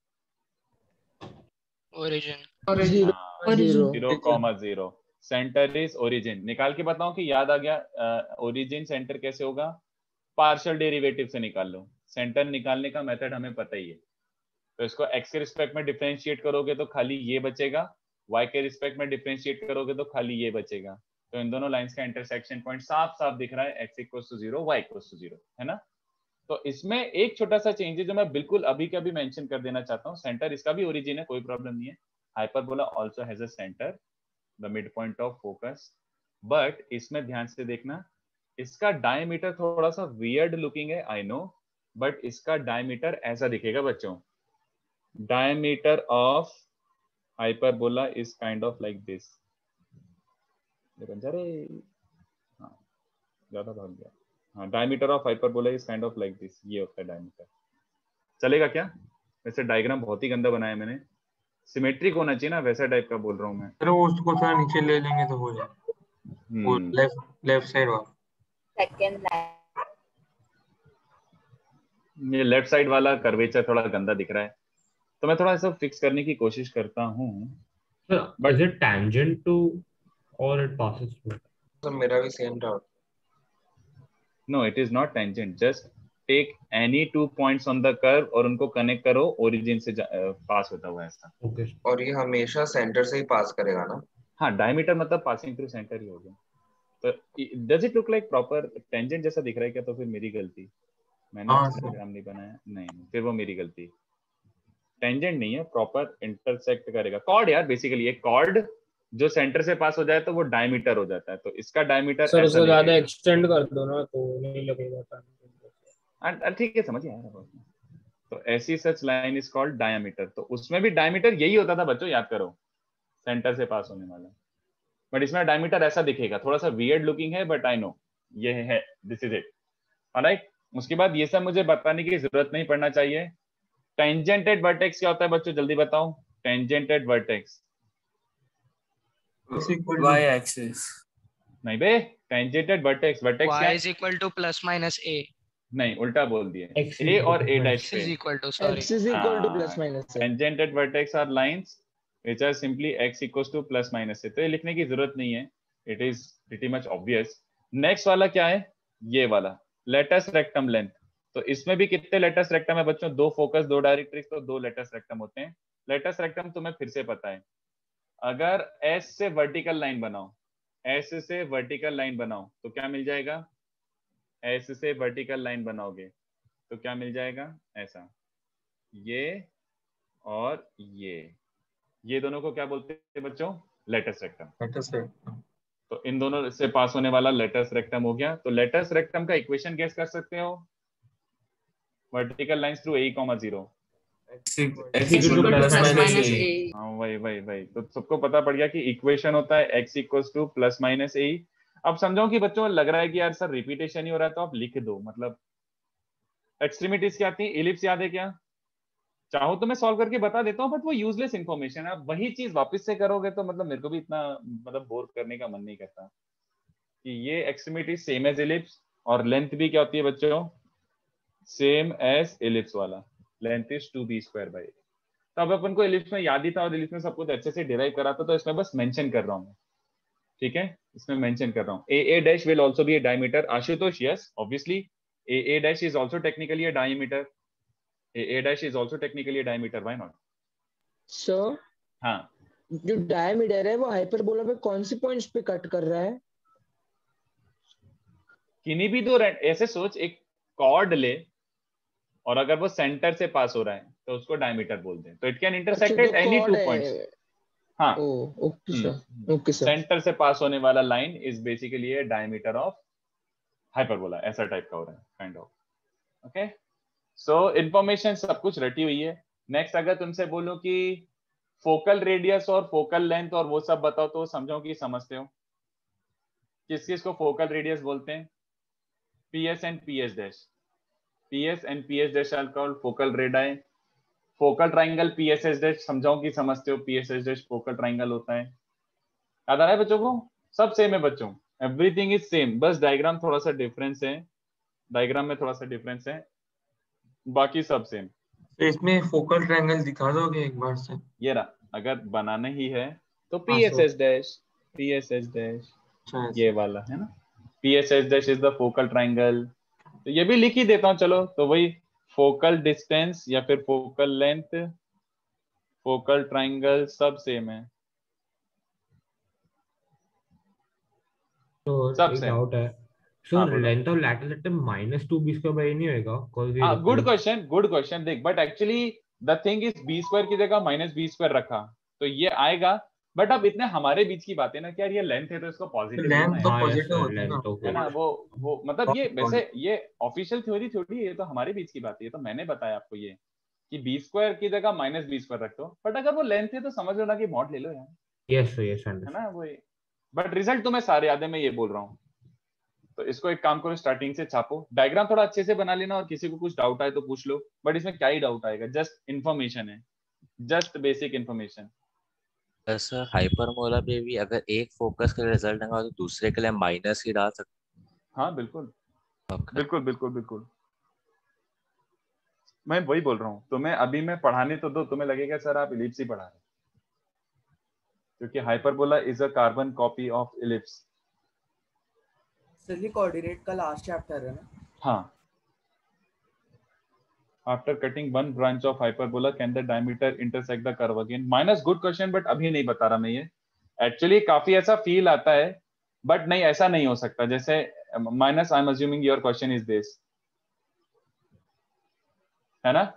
Origin zero comma zero, centre is origin. निकाल के बताओ कि याद आ गया ओरिजिन सेंटर कैसे होगा? पार्शियल डेरिवेटिव से निकाल लो। सेंटर निकालने का मेथड हमें पता ही है। तो इसको एक्स के रिस्पेक्ट में डिफरेंशिएट करोगे तो खाली ये बचेगा, y के रिस्पेक्ट में डिफरेंशिएट करोगे तो खाली ये बचेगा। तो इन दोनों लाइंस का इंटरसेक्शन पॉइंट साफ साफ दिख रहा है, x equals to zero, y equals to zero, है ना? तो इसमें एक छोटा सा चेंज है जो मैं बिल्कुल अभी का भी मेंशन कर देना चाहता हूँ। सेंटर इसका भी ओरिजिन है, कोई प्रॉब्लम नहीं है। Hyperbola also has a centre, the mid point of focus, but इसमें ध्यान से देखना, इसका डायमीटर थोड़ा सा वियर्ड लुकिंग है, आई नो, बट इसका डायमीटर ऐसा दिखेगा बच्चों। Diameter of hyperbola is kind of like this। अरे हाँ, ज्यादा भाग गया। हाँ, diameter of hyperbola is kind of like this, ये होता है diameter। चलेगा क्या? वैसे डायग्राम बहुत ही गंदा बनाया मैंने, सिमेट्रिक होना चाहिए ना, वैसा टाइप का बोल रहा हूँ मैं। अरे वो उसको थोड़ा नीचे ले लेंगे तो हो जाए। वो लेफ्ट लेफ्ट साइड वाला, सेकंड लाइन, ये लेफ्ट साइड वाला कर्वेचर थोड़ा गंदा दिख रहा है, तो मैं थोड़ा सा फिक्स करने की कोशिश करता हूँ। But is it tangent to or it passes through? तो मेरा भी same doubt. No, it is not tangent, just take any two points on the curve और उनको कनेक्ट करो ओरिजिन से पास होता हुआ ऐसा। Okay. और ये हमेशा सेंटर से ही पास करेगा ना? हाँ, डायमीटर मतलब पासिंग थ्रू सेंटर ही हो गया। तो does it look like proper tangent जैसा दिख रहा है क्या? तो फिर मेरी गलती, मैंने डायग्राम नहीं बनाया, नहीं फिर वो मेरी गलती। टेंजेंट नहीं है, प्रॉपर इंटरसेक्ट करेगा। कॉर्ड यार, बेसिकली एक कॉर्ड जो सेंटर से पास हो जाए तो वो डायमीटर हो जाता है, तो इसका डायमीटर सर उसको ज्यादा एक्सटेंड कर दो ना तो नहीं लगेगा। ठीक है, समझिए यार। तो ऐसी such line is called diameter. तो उसमें भी डायमीटर यही होता था बच्चों, याद करो, सेंटर से पास होने वाला। बट इसमें डायमीटर ऐसा दिखेगा, थोड़ा सा वियर्ड लुकिंग है, बट आई नो ये है, दिस इज इट। ऑलराइट, उसके बाद ये सब मुझे बताने की जरूरत नहीं पड़ना चाहिए। टेंजेंटेड वर्टेक्स क्या होता है बच्चों, जल्दी बताओ। टेंजेंटेड वर्टेक्स y axis नहीं बे, टेंजेंटेड वर्टेक्स, वर्टेक्स क्या y है? is equal to plus minus a. नहीं, उल्टा बोल दिए, X ए is और a equal to dash X पे। is equal to, sorry. X is equal to plus minus a. Tangent at vertex are lines which are simply x equals to plus minus a। तो ये लिखने की जरूरत नहीं है, it is pretty much obvious। Next वाला क्या है, ये वाला लेटस रेक्टम लेंथ। तो इसमें भी कितने लेटस रेक्टम है बच्चों, दो फोकस दो डायरेक्ट्रिक्स, तो दो लेटस रेक्टम होते हैं। लेटस रेक्टम तुम्हें फिर से पता है, अगर S से वर्टिकल लाइन बनाओ, S से वर्टिकल लाइन बनाओ तो क्या मिल जाएगा, S से वर्टिकल लाइन बनाओगे तो क्या मिल जाएगा, ऐसा, ये और ये, ये दोनों को क्या बोलते हैं बच्चों, लेटस रेक्टम। तो इन दोनों से पास होने वाला लेटस रेक्टम हो गया। तो लेटस रेक्टम का इक्वेशन गेस कर सकते हो, vertical lines through a comma zero, x equal to plus minus a। हाँ वही वही वही, तो सबको पता पड़ गया कि इक्वेशन होता है x equals to plus minus a. अब समझो कि बच्चों लग रहा है कि यार सर रिपीटेशन ही हो रहा है, तो आप लिख दो, मतलब एक्सट्रीमिटीज क्या आती है, इलिप्स याद है क्या, चाहो तो मैं सॉल्व करके बता देता हूँ, बट वो यूजलेस इंफॉर्मेशन है। आप वही चीज वापस से करोगे तो मतलब मेरे को भी इतना मतलब बोर करने का मन नहीं करता। कि ये एक्सट्रीमिटी सेम एज इलिप्स, और लेंथ भी क्या होती है बच्चों, सेम एज इलिप्स वाला, length is two B square by. तो अब अपन को इलिप्स में याद ही था और इलिप्स में सब कुछ अच्छे से डिराइव करा था, तो इसमें बस मेंशन कर रहा हूँ, ठीक है, इसमें मेंशन कर रहा हूँ। A A dash will also be a diameter, Ashutosh yes obviously A A dash is also technically a diameter, A, A dash is also technically a diameter, why not? So, हाँ, जो डायमीटर है वो hyperbola पे कौन से points पे cut कर रहा है? किन्हीं भी दो, ऐसे सोच, एक कॉर्ड ले और अगर वो सेंटर से पास हो रहा है तो उसको डायमीटर बोलते हैं। तो it can intersect at any two points. हाँ, okay sir, okay sir. Centre से पास होने वाला line is basically a diameter of hyperbola, ऐसा टाइप का हो रहा है kind of. Okay, so information सब कुछ रटी हुई है। नेक्स्ट अगर तुमसे बोलो कि फोकल रेडियस और फोकल लेंथ और वो सब बताओ, तो समझो कि समझते हो। किस किस को फोकल रेडियस बोलते हैं, P S and P S dash, P S and P S dash are called focal radii. Focal triangle P S S dash, समझाओ कि समझते हो, P S S dash focal triangle होता है। याद आ रहा है बच्चों को, सब सेम है बच्चों, एवरीथिंग इज सेम, बस डायग्राम थोड़ा सा डिफरेंस है, डायग्राम में थोड़ा सा डिफरेंस है, बाकी सब सेम। तो इसमें फोकल ट्रायंगल दिखा दोगे एक बार से? ये रहा, अगर बनाना ही है तो P S S dash, P S S dash ये वाला है ना, P S S dash is the focal triangle. तो ये भी लिख ही देता हूँ चलो, तो वही फोकल डिस्टेंस या फिर फोकल लेंथ, फोकल ट्रायंगल सब सेम है, तो सब एक सेम। डाउट है, सो हाँ, बोलो। Length of latus rectum minus two B square by नहीं होएगा? हाँ, गुड क्वेश्चन, गुड क्वेश्चन। देख, but actually the thing is B square की जगह माइनस बी स्क्वायर रखा तो ये आएगा, बट अब इतने हमारे बीच की बात है ना कि यार ये लेंथ है तो इसको पॉजिटिव लेंथ तो हाँ, yes, पॉजिटिव sir, होती है ना, length तो है ना, वो वो मतलब ये Positive. वैसे ये ऑफिशियल थ्योरी थोड़ी है, ये तो हमारे बीच की बात है, ये तो मैंने बताया आपको ये कि बी स्क्वायर की जगह माइनस बी स्क्वायर रख दो, बट अगर वो लेंथ है तो समझ लो ना कि मॉड ले लो यार, यस यस है ना वो। बट रिजल्ट तुम्हें सारे याद है, मैं ये बोल रहा हूँ। तो इसको एक काम करो, स्टार्टिंग से छापो, डायग्राम थोड़ा अच्छे से बना लेना, और किसी को कुछ डाउट आए तो पूछ लो, बट इसमें क्या ही डाउट आएगा, जस्ट इन्फॉर्मेशन है, just basic information. Sir hyperbola पे भी अगर एक फोकस का रिजल्ट आएगा तो दूसरे के लिए माइनस ही डाल सकते? हाँ बिल्कुल, Okay. बिल्कुल बिल्कुल बिल्कुल, मैं वही बोल रहा हूँ। तुम्हें अभी मैं पढ़ाने तो दो, तुम्हें लगेगा सर आप इलिप्स ही पढ़ा रहे, क्योंकि hyperbola is a carbon copy of ellipse. Sir ये कोऑर्डिनेट का लास्ट चैप्टर है ना? हाँ, after cutting one branch of hyperbola can the diameter intersect the curve again? minus good question, but अभी नहीं बता रहा मैं ये। एक्चुअली काफी ऐसा फील आता है, बट नहीं ऐसा नहीं हो सकता। जैसे minus, I am assuming your question is this, है ना,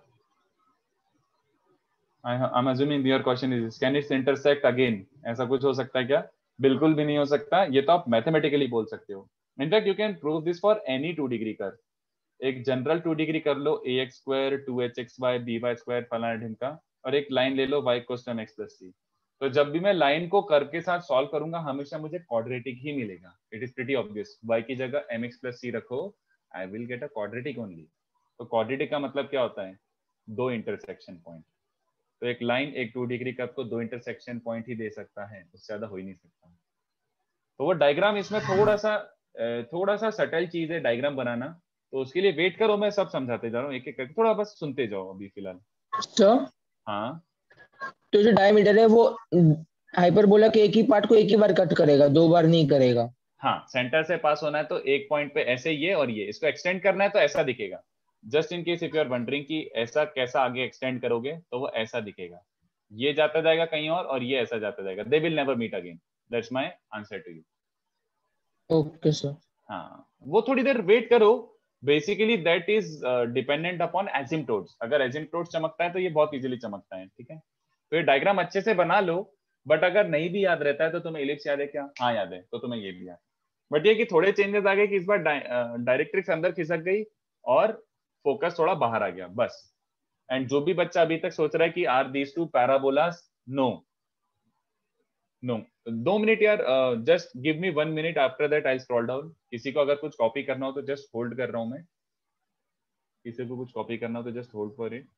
I am assuming your question is this, can its intersect again, ऐसा कुछ हो सकता है क्या? बिल्कुल भी नहीं हो सकता, ये तो आप मैथमेटिकली बोल सकते हो। In fact you can prove this for any two degree curve, एक जनरल टू डिग्री कर लो, a x square two h x y b y square फलाना ढिमका, और एक लाइन ले लो वाई कोस्टन एक्स प्लस सी। तो जब भी मैं लाइन को कर्व के साथ सॉल्व करूंगा हमेशा मुझे क्वाड्रेटिक ही मिलेगा। It is pretty obvious, y की जगह एम एक्स प्लस सी रखो, I will get a quadratic only. तो क्वाड्रेटिक का मतलब क्या होता है? दो इंटरसेक्शन पॉइंट। तो एक लाइन एक टू डिग्री कर्व को दो इंटरसेक्शन पॉइंट ही दे सकता है, उससे ज्यादा हो ही नहीं सकता। तो वो डायग्राम इसमें थोड़ा सा थोड़ा सा सटल चीज है डायग्राम बनाना, तो उसके लिए वेट करो, मैं सब समझाते जा रहा हूँ एक एक करके, थोड़ा बस सुनते जाओ अभी फिलहाल। सर हाँ तो जो डायमीटर है वो हाइपरबोला के एक ही पार्ट को एक ही बार कट करेगा, दो बार नहीं करेगा। हाँ, सेंटर से पास होना है तो एक पॉइंट पे ऐसे ये और ये, इसको एक्सटेंड करना है तो ऐसा दिखेगा। Just in case if you are wondering कि ऐसा कैसा आगे एक्सटेंड करोगे तो वो ऐसा दिखेगा, ये जाता जाएगा कहीं और और ये ऐसा जाता जाएगा, they will never meet again. That's my answer to you. Okay sir. हाँ, वो थोड़ी देर वेट करो। Basically that is dependent upon asymptotes. अगर एसिम्प्टोट्स चमकता है तो ये बहुत इजीली चमकता है, ठीक है। तो ये डायग्राम अच्छे से बना लो, बट अगर नहीं भी याद रहता है तो तुम्हें इलिप्स याद है क्या? हाँ याद है, तो तुम्हें ये भी याद है। बट ये कि थोड़े चेंजेस आ गए कि इस बार डायरेक्ट्रिक्स अंदर खिसक गई और फोकस थोड़ा बाहर आ गया, बस। एंड जो भी बच्चा अभी तक सोच रहा है कि are these two parabolas, no no, दो मिनट यार, just give me one minute, after that I scroll down. किसी को अगर कुछ कॉपी करना हो तो जस्ट होल्ड कर रहा हूं मैं, किसी को कुछ कॉपी करना हो तो जस्ट होल्ड फॉर इट।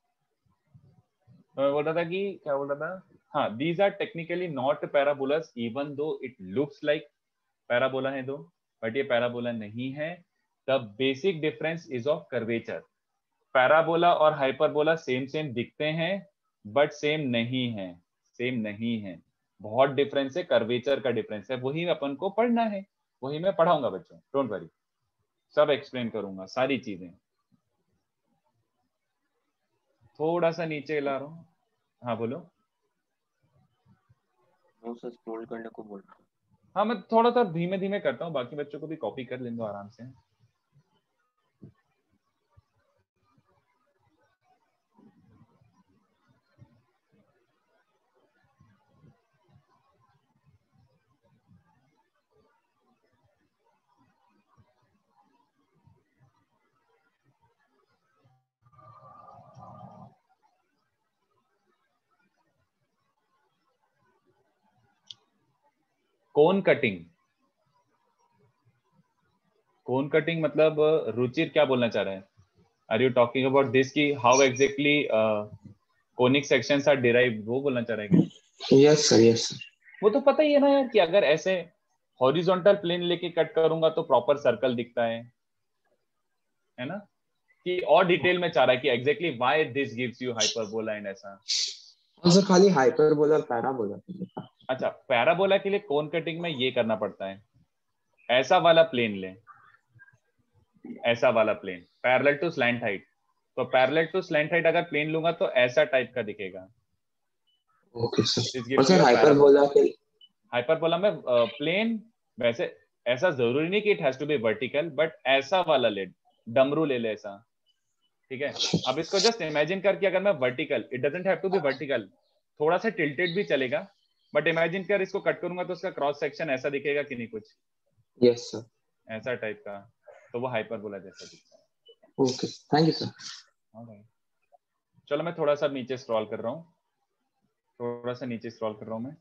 बोल रहा था कि क्या बोल रहा था, हाँ, these are technically not parabolas even though it looks like parabola है दो, बट ये पैराबोला नहीं है। The basic difference is of curvature. Parabola और हाइपरबोला सेम सेम दिखते हैं बट सेम नहीं है, सेम नहीं है, बहुत डिफरेंस है, कर्वेचर का डिफरेंस है, वही अपन को पढ़ना है, वही मैं पढ़ाऊंगा बच्चों, डोंट वरी, सब एक्सप्लेन करूंगा सारी चीजें। थोड़ा सा नीचे ला रहा हूँ, हाँ बोलो। सर स्क्रॉल करने को बोल रहा हूँ। हाँ, मैं थोड़ा सा धीमे धीमे करता हूँ, बाकी बच्चों को भी कॉपी कर लेंगे आराम से। कोन कटिंग, कोन कटिंग मतलब रुचिर क्या बोलना चाह रहा है? Are you talking about this की how exactly conic sections are derived, वो बोलना चाह रहे हैं क्या? Yes sir, yes sir. वो तो पता ही है ना यार कि अगर ऐसे हॉरिजॉन्टल प्लेन लेके कट करूंगा तो प्रॉपर सर्कल दिखता है, है ना? कि और डिटेल में चाह रहा है कि exactly why this gives you hyperbola and ऐसा। सर खाली हाइपरबोला और पैराबोला। अच्छा, पैराबोला के लिए कोन कटिंग में ये करना पड़ता है, ऐसा वाला प्लेन ले, ऐसा वाला plane parallel to slant height. तो पैरेलल टू स्लैंट हाइट अगर प्लेन लूंगा तो ऐसा टाइप का दिखेगा। Okay sir. This और gives sir you a hyperbola के हाइपरबोला में प्लेन, वैसे ऐसा जरूरी नहीं कि it has to be vertical, but ऐसा वाला ले, डमरू ले ले ऐसा, ठीक है। अब इसको जस्ट इमेजिन करके अगर मैं vertical, it doesn't have to be vertical, थोड़ा सा टिल्टेड भी चलेगा, बट इमेजिन कर इसको कट करूंगा तो उसका क्रॉस सेक्शन ऐसा दिखेगा कि नहीं कुछ? Yes sir. ऐसा टाइप का, तो वो हाइपरबोला जैसा दिखता है। Okay, thank you sir. Alright, चलो मैं थोड़ा सा नीचे स्क्रॉल कर रहा हूँ, थोड़ा सा नीचे स्क्रॉल कर रहा हूँ मैं।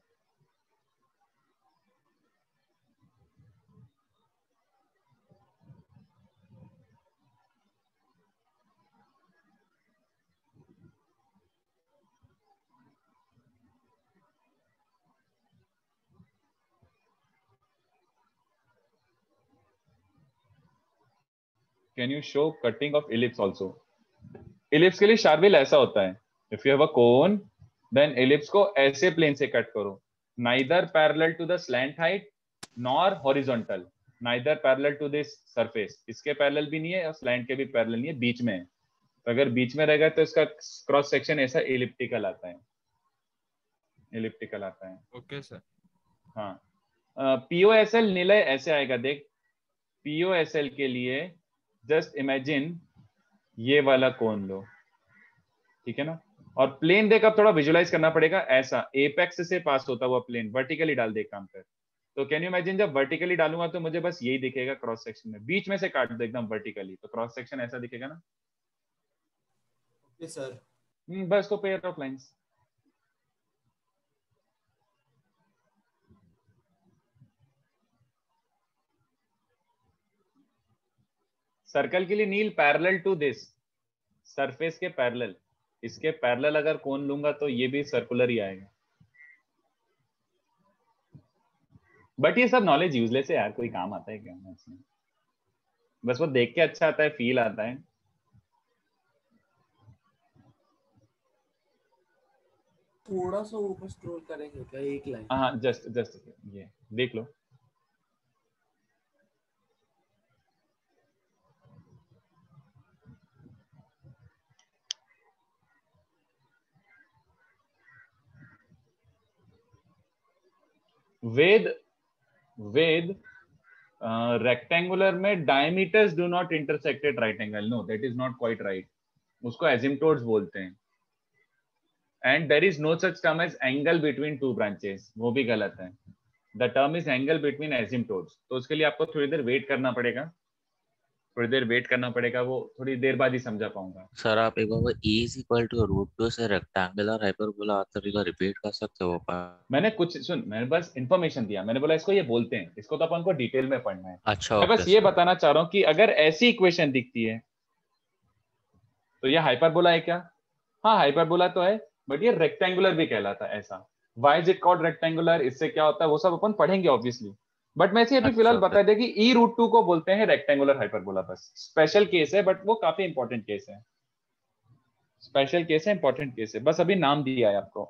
Can you show cutting of ellipse also? Ellipse के लिए शार्विल ऐसा होता है, if you have a cone, then ellipse को ऐसे प्लेन से कट करो, neither parallel to the slant height nor horizontal, neither parallel to this surface, इसके पैरेलल भी नहीं है और स्लैंट के भी पैरेलल नहीं है, बीच में है। तो अगर बीच में रहेगा तो इसका क्रॉस सेक्शन ऐसा एलिप्टिकल आता है, एलिप्टिकल आता है। Okay sir. हाँ, पीओएसएल निलय ऐसे आएगा, देख पीओएसएल के लिए जस्ट इमेजिन ये वाला कोन लो, ठीक है ना, और प्लेन देख, अब थोड़ा विजुलाइज करना पड़ेगा, ऐसा एपेक्स से पास होता हुआ प्लेन वर्टिकली डाल दे, काम कर, तो कैन यू इमेजिन जब वर्टिकली डालूंगा तो मुझे बस यही दिखेगा क्रॉस सेक्शन में, बीच में से काट दो एकदम वर्टिकली तो क्रॉस सेक्शन ऐसा दिखेगा ना। Okay sir. हम्म, बस तो पेयर ऑफ लाइंस। सर्कल के लिए Neel parallel to this surface के पैरेलल, इसके पैरेलल अगर कोण लूंगा तो ये भी सर्कुलर ही आएगा। बट ये सब नॉलेज यूजलेस है यार, कोई काम आता है क्या इसमें? बस वो देख के अच्छा आता है, फील आता है। थोड़ा सा ऊपर स्क्रॉल करेंगे क्या, एक लाइन? हाँ जस्ट जस्ट ये देख लो। वेद वेद रेक्टेंगुलर में diameters do not intersect at right angle, no that is not quite right, उसको एसिम्पटोड्स बोलते हैं। And there is no such term as angle between two branches, वो भी गलत है। The term is angle between asymptotes. तो उसके लिए आपको थोड़ी देर वेट करना पड़ेगा, थोड़ी देर वेट करना पड़ेगा, वो थोड़ी देर बाद ही समझा पाऊंगा। सर आप एक बार वो e is equal to root two से रेक्टेंगल और हाइपरबोला आता रिपीट कर सकते हो? मैंने कुछ सुन, मैंने बस इंफॉर्मेशन दिया, मैंने बोला इसको ये बोलते हैं, इसको तो अपन को डिटेल में पढ़ना है। अच्छा मैं ओके बस ये सर। बताना चाह रहा हूँ कि अगर ऐसी इक्वेशन दिखती है तो ये हाइपरबोला है क्या? हाँ हाइपरबोला तो है, बट ये रेक्टेंगुलर भी कहलाता है ऐसा। Why is it called rectangular, इससे क्या होता है वो सब अपन पढ़ेंगे ऑब्वियसली, बट मैं इसे अभी अच्छा फिलहाल ओके। बता दें कि ई रूट टू को बोलते हैं रेक्टेंगुलर हाइपरबोला। बस स्पेशल केस है, बट वो काफी इंपॉर्टेंट केस है, स्पेशल केस है, इंपॉर्टेंट केस है, बस अभी नाम दिया है आपको।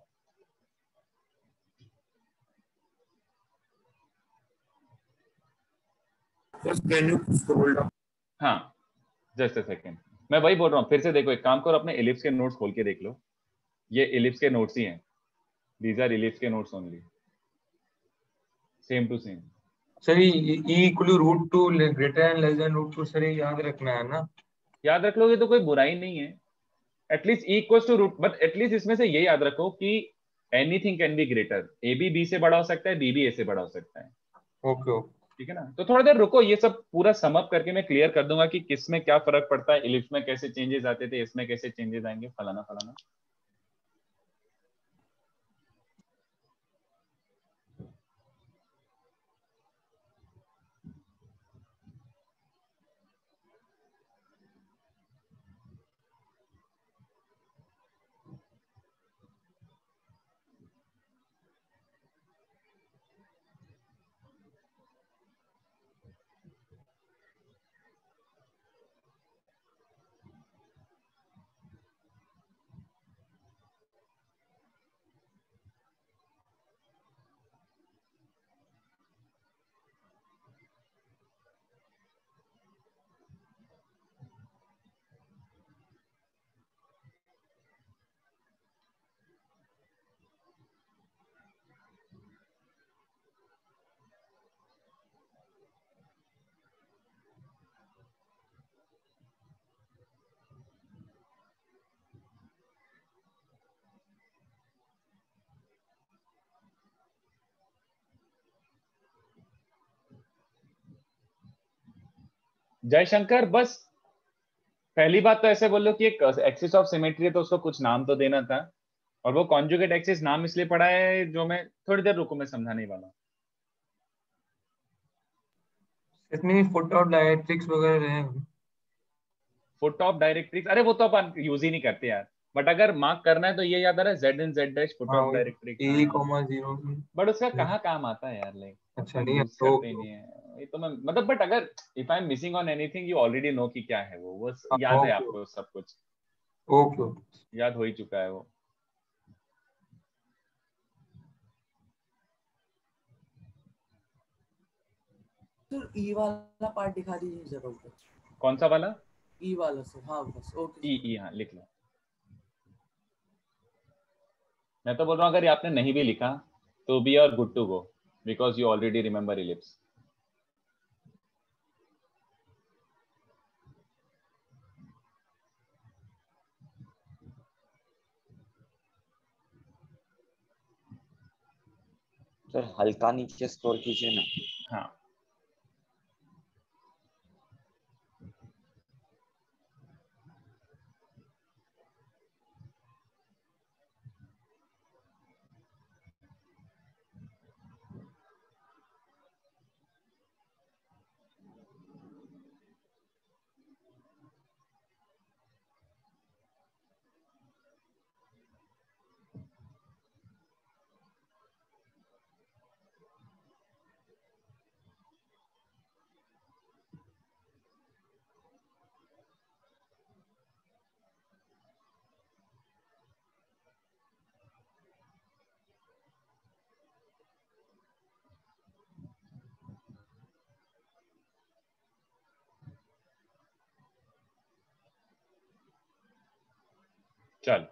Can you scroll down? हाँ जस्ट अ सेकेंड, मैं वही बोल रहा हूँ, फिर से देखो, एक काम करो, अपने इलिप्स के नोट्स खोल के देख लो, ये इलिप्स के नोट्स ही हैं, दीज आर इलिप्स के notes only, same to same. Sir ये e equal root two greater and less than root two, sir ये याद रखना है ना? याद रख लोगे तो कोई बुराई नहीं है, at least e equals to root, but at least इसमें से ये याद रखो कि anything can be greater, a b b से बड़ा हो सकता है, बी बी ए से बड़ा हो सकता है। Okay okay. ठीक है ना? तो थोड़ा देर रुको, ये सब पूरा सम अप करके मैं क्लियर कर दूंगा कि किस में क्या फर्क पड़ता है, इलिप्स में कैसे चेंजेस आते थे, इसमें कैसे चेंजेस आएंगे, फलाना फलाना। जयशंकर, बस पहली बात तो ऐसे बोलो कि एक एक्सिस ऑफ सिमेट्री है तो उसको कुछ नाम तो देना था, और वो कॉन्जुगेट एक्सिस नाम इसलिए पड़ा है, जो मैं थोड़ी देर रुको मैं समझाने वाला हूँ। इसमें फुट और डायरेक्ट्रिक्स वगैरह रहेंगे। फुट ऑफ डायरेक्ट्रिक्स, अरे वो तो अपन यूज ही नहीं करते यार, बट अगर मार्क करना है तो ये याद आ रहा है, Z in Z dash foot हाँ ऑफ डायरेक्ट्रिक्स। वही ए कॉमा जीरो। बट उसका कहाँ काम आता है यार, लाइक अच्छा अपन नहीं है यूज तो। करते ही नहीं है ये तो मैं मतलब, बट अगर if I am missing on anything you already know कि क्या है वो वो हाँ याद है ओके आपको, सब कुछ ओके ओके। याद हो ही चुका है वो। सर ई वाला पार्ट दिखा दीजिए जरा ऊपर। कौन सा वाला? ई वाला सर, हाँ बस ओके। ई ई हाँ लिख लो। मैं तो बोल रहा हूँ अगर ये आपने नहीं भी लिखा तो we are good to go, because you already remember ellipse. Sir हल्का नीचे स्क्रॉल कीजिए ना। हाँ चल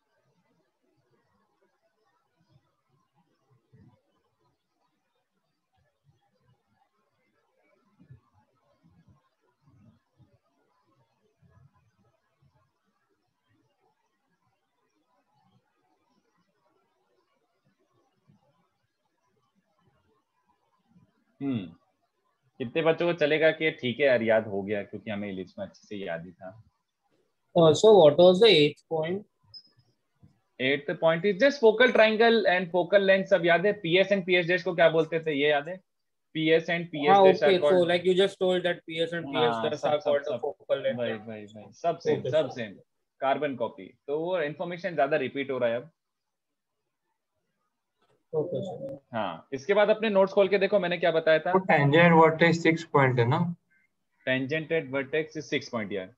हम्म कितने बच्चों को चलेगा कि ठीक है यार याद हो गया, क्योंकि हमें इलिप्स में अच्छे से याद ही था। Uh, so what was the eighth point? Eight point is just focal triangle and focal length सब याद है। पीएस एंड पीएस डैश को क्या बोलते थे ये याद है? PS and PS Ah, dash are okay. So called, like you just told that P S and P S हाँ dash सब are सब called the सब focal length. भाई भाई भाई सब सेम Okay, सब sir. Same carbon copy. तो वो इन्फॉर्मेशन ज्यादा रिपीट हो रहा है अब। Okay, sir. हाँ इसके बाद अपने नोट्स खोल के देखो मैंने क्या बताया था। वो टेंजेंट वर्टेक्स सिक्स पॉइंट है ना? Tangent at vertex is six point यार,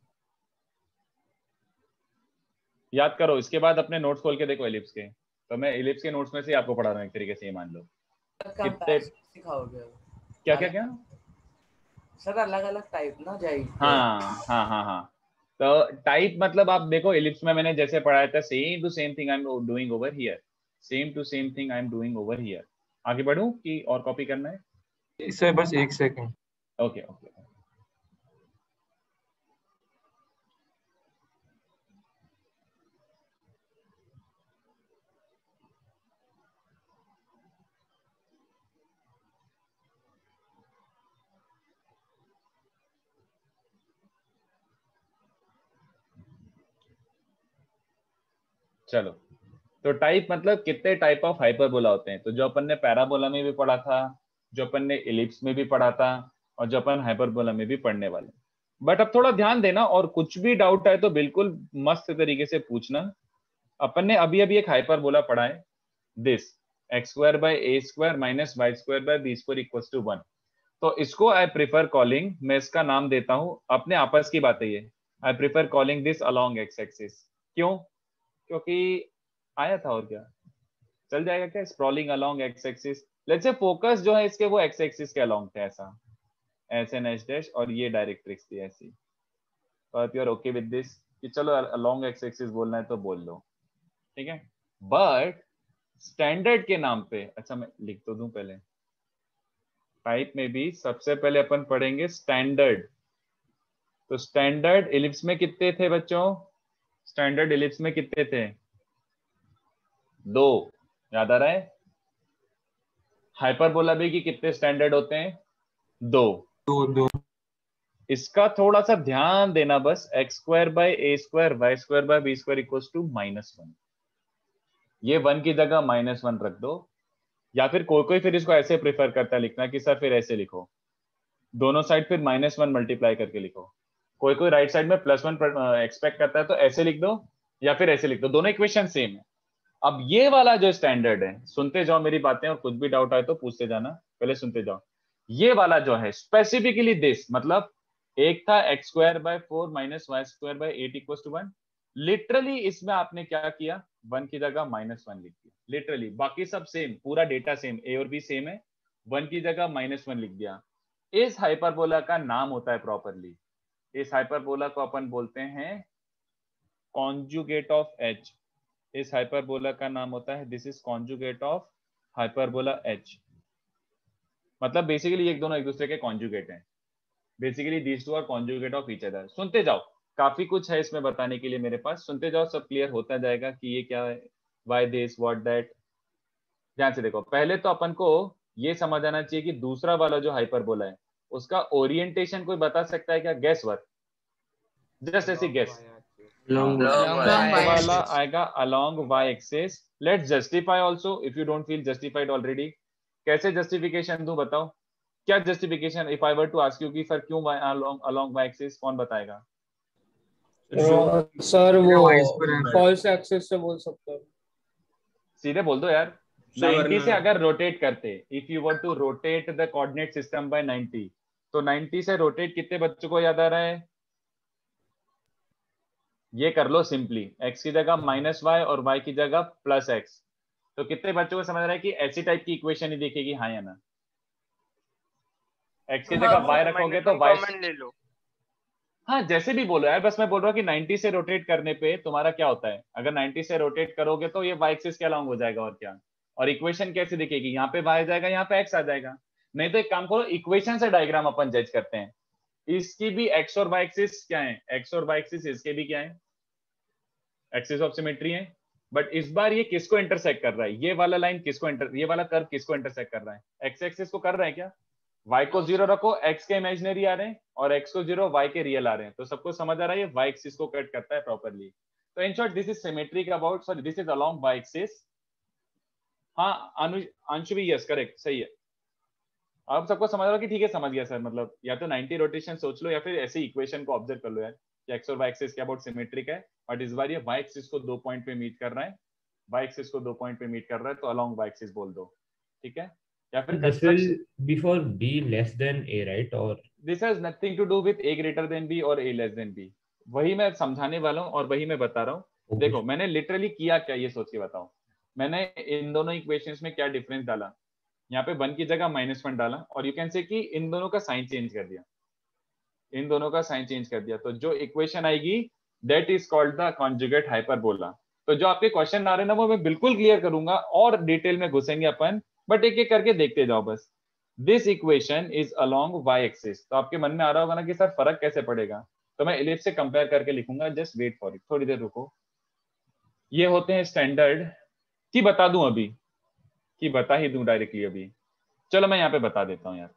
याद करो। इसके बाद अपने नोट्स खोल के देखो एलिप्स के। तो मैं एलिप्स के नोट्स में से आपको पढ़ा रहा हूँ एक तरीके से, ये मान लो कितने सिखाओगे क्या क्या क्या सर? अलग अलग टाइप ना जाएगी। हाँ हाँ हाँ हाँ तो टाइप मतलब आप देखो एलिप्स में मैंने जैसे पढ़ाया था, same to same thing I am doing over here, same to same thing I am doing over here. आगे बढ़ूं कि और कॉपी करना है? इससे बस एक सेकंड। ओके ओके चलो। तो टाइप मतलब कितने टाइप ऑफ हाइपरबोला होते हैं। तो जो अपन ने पैराबोला में भी पढ़ा था, जो अपन ने इलिप्स में भी पढ़ा था, और जो अपन हाइपरबोला में भी पढ़ने वाले। बट अब थोड़ा ध्यान देना, और कुछ भी डाउट है तो बिल्कुल मस्त तरीके से पूछना। अपन ने अभी अभी एक हाइपरबोला पढ़ा है, this x square by A square minus Y square by B square equals to one. तो इसको आई प्रिफर कॉलिंग, मैं इसका नाम देता हूं, अपने आपस की बात है ये, I prefer calling this along x axis. क्यों? क्योंकि आया था, और क्या चल जाएगा क्या? Scrolling along x axis. Let's say focus जो है इसके वो एक्स एक्सिस के अलोंग थे, ऐसा एस एन एच डैश, और ये डायरेक्ट्रिक्स थी ऐसी। तो if you are okay with this कि चलो अलोंग एक्स एक्सिस बोलना है तो बोल लो, ठीक है। बट स्टैंडर्ड के नाम पे, अच्छा मैं लिख तो दूं पहले, टाइप में भी सबसे पहले अपन पढ़ेंगे स्टैंडर्ड। तो स्टैंडर्ड इलिप्स में कितने थे बच्चों? स्टैंडर्ड इलिप्स में कितने थे? दो, याद आ रहा है? हाइपरबोला भी की कितने स्टैंडर्ड होते हैं? दो दो दो इसका थोड़ा सा ध्यान देना बस। X square by A square y square by B square equals to minus one. ये वन की जगह माइनस वन रख दो, या फिर कोई कोई फिर इसको ऐसे प्रेफर करता है लिखना कि सर फिर ऐसे लिखो, दोनों साइड फिर माइनस वन मल्टीप्लाई करके लिखो। कोई कोई राइट साइड में प्लस वन एक्सपेक्ट करता है तो ऐसे लिख दो, या फिर ऐसे लिख दो, दोनों इक्वेशन सेम है। अब ये वाला जो स्टैंडर्ड है, सुनते जाओ मेरी बातें, और कुछ भी डाउट आए तो पूछते जाना, पहले सुनते जाओ। ये वाला जो है स्पेसिफिकली दिस, मतलब एक था x square by four minus Y square by eight equals to one. Literally इसमें आपने क्या किया, वन की जगह माइनस वन लिख दिया लिटरली। बाकी सब सेम, पूरा डेटा सेम, ए और बी सेम है, वन की जगह माइनस वन लिख दिया। इस हाइपरबोला का नाम होता है प्रॉपरली, इस हाइपरबोला को अपन बोलते हैं कॉन्जुगेट ऑफ एच। इस हाइपरबोला का नाम होता है, this is conjugate of hyperbola H. मतलब बेसिकली एक दोनों एक दूसरे के कॉन्जुगेट हैं। Basically these two are conjugate of each other. सुनते जाओ, काफी कुछ है इसमें बताने के लिए मेरे पास, सुनते जाओ, सब क्लियर होता जाएगा कि ये क्या है, व्हाई दिस व्हाट दैट। ध्यान से देखो, पहले तो अपन को ये समझ आना चाहिए कि दूसरा वाला जो हाइपरबोला है उसका ओरिएंटेशन कोई बता सकता है क्या? गेस वर्क, जस्ट ऐसी गेस। Along वाला y-axis. आएगा along y axis. Let's justify also if you don't feel justified already. कैसे justification दूं बताओ? क्या justification if I were to ask you कि सर क्यों y along along y axis, कौन बताएगा? सर वो Y square है। फॉल्स एक्सिस से बोल सकते हो। सीधे बोल दो यार। ninety से अगर रोटेट करते, if you were to rotate the coordinate system by ninety, तो ninety से रोटेट कितने बच्चों को याद आ रहा है? ये कर लो सिंपली, x की जगह माइनस वाई और y की जगह प्लस x, तो कितने बच्चों को समझ रहा है कि ऐसी टाइप की इक्वेशन ही दिखेगी, हाँ या ना? x की जगह y रखोगे तो y ले लो। हाँ जैसे भी बोलो यार, बस मैं बोल रहा हूँ कि ninety से रोटेट करने पे तुम्हारा क्या होता है, अगर ninety से रोटेट करोगे तो ये y एक्सिस के अलॉन्ग हो जाएगा और क्या, और इक्वेशन कैसे दिखेगी, यहाँ पे y आ जाएगा, यहाँ पे x आ जाएगा। नहीं तो एक काम करो, इक्वेशन से डायग्राम अपन जज करते हैं, इसकी भी x और y एक्सिस क्या है, x और y एक्सिस इसके भी क्या है, एक्सिस ऑफ सिमेट्री है। बट इस बार ये किसको इंटरसेक्ट कर रहा है, ये वाला लाइन किसको इंटर ये वाला कर्व किसको इंटरसेक्ट कर रहा है, x एक्सिस को कर रहा है क्या? y को जीरो रखो, x के इमेजिनरी आ रहे हैं और x को जीरो, y के रियल आ रहे हैं, तो सबको समझ आ रहा है ये y एक्सिस को कट करता है प्रॉपर्ली। तो in short this is symmetric about, sorry this is along y axis. हाँ अनु अंशु भी यस करेक्ट सही है। आप सबको समझ रहा हो कि ठीक है समझ गया सर, मतलब या तो ninety रोटेशन सोच लो या फिर ऐसी इक्वेशन को ऑब्जर्व कर लो यार कि x और y एक्सिस के अबाउट सिमेट्रिक है, बट इस बार ये y एक्सिस को दो पॉइंट पे मीट कर रहा है, y एक्सिस को दो पॉइंट पे मीट कर रहा है, तो अलोंग y एक्सिस बोल दो, ठीक है? या फिर This will be for b less than a, right? Or this has nothing to do with a greater than b और a less than b, वही मैं समझाने वाला हूँ और वही मैं बता रहा हूँ। Okay. देखो मैंने लिटरली किया क्या ये सोच के बताओ, मैंने इन दोनों इक्वेशंस में क्या डिफरेंस डाला, यहाँ पे वन की जगह माइनस वन डाला और यू कैन से कि इन दोनों का साइन चेंज कर दिया, इन दोनों का साइन चेंज कर दिया, तो जो इक्वेशन आएगी that is called the conjugate hyperbola. तो जो आपके क्वेश्चन आ रहे हैं ना वो मैं बिल्कुल क्लियर करूंगा और डिटेल में घुसेंगे अपन, बट एक एक करके देखते जाओ बस। This equation is along y axis, तो आपके मन में आ रहा होगा ना कि सर फर्क कैसे पड़ेगा, तो मैं इलिप्स से कंपेयर करके लिखूंगा, जस्ट वेट फॉर इट, थोड़ी देर रुको। ये होते हैं स्टैंडर्ड की, बता दूं अभी कि बता ही दूं डायरेक्टली अभी, चलो मैं यहाँ पे बता देता हूँ यार,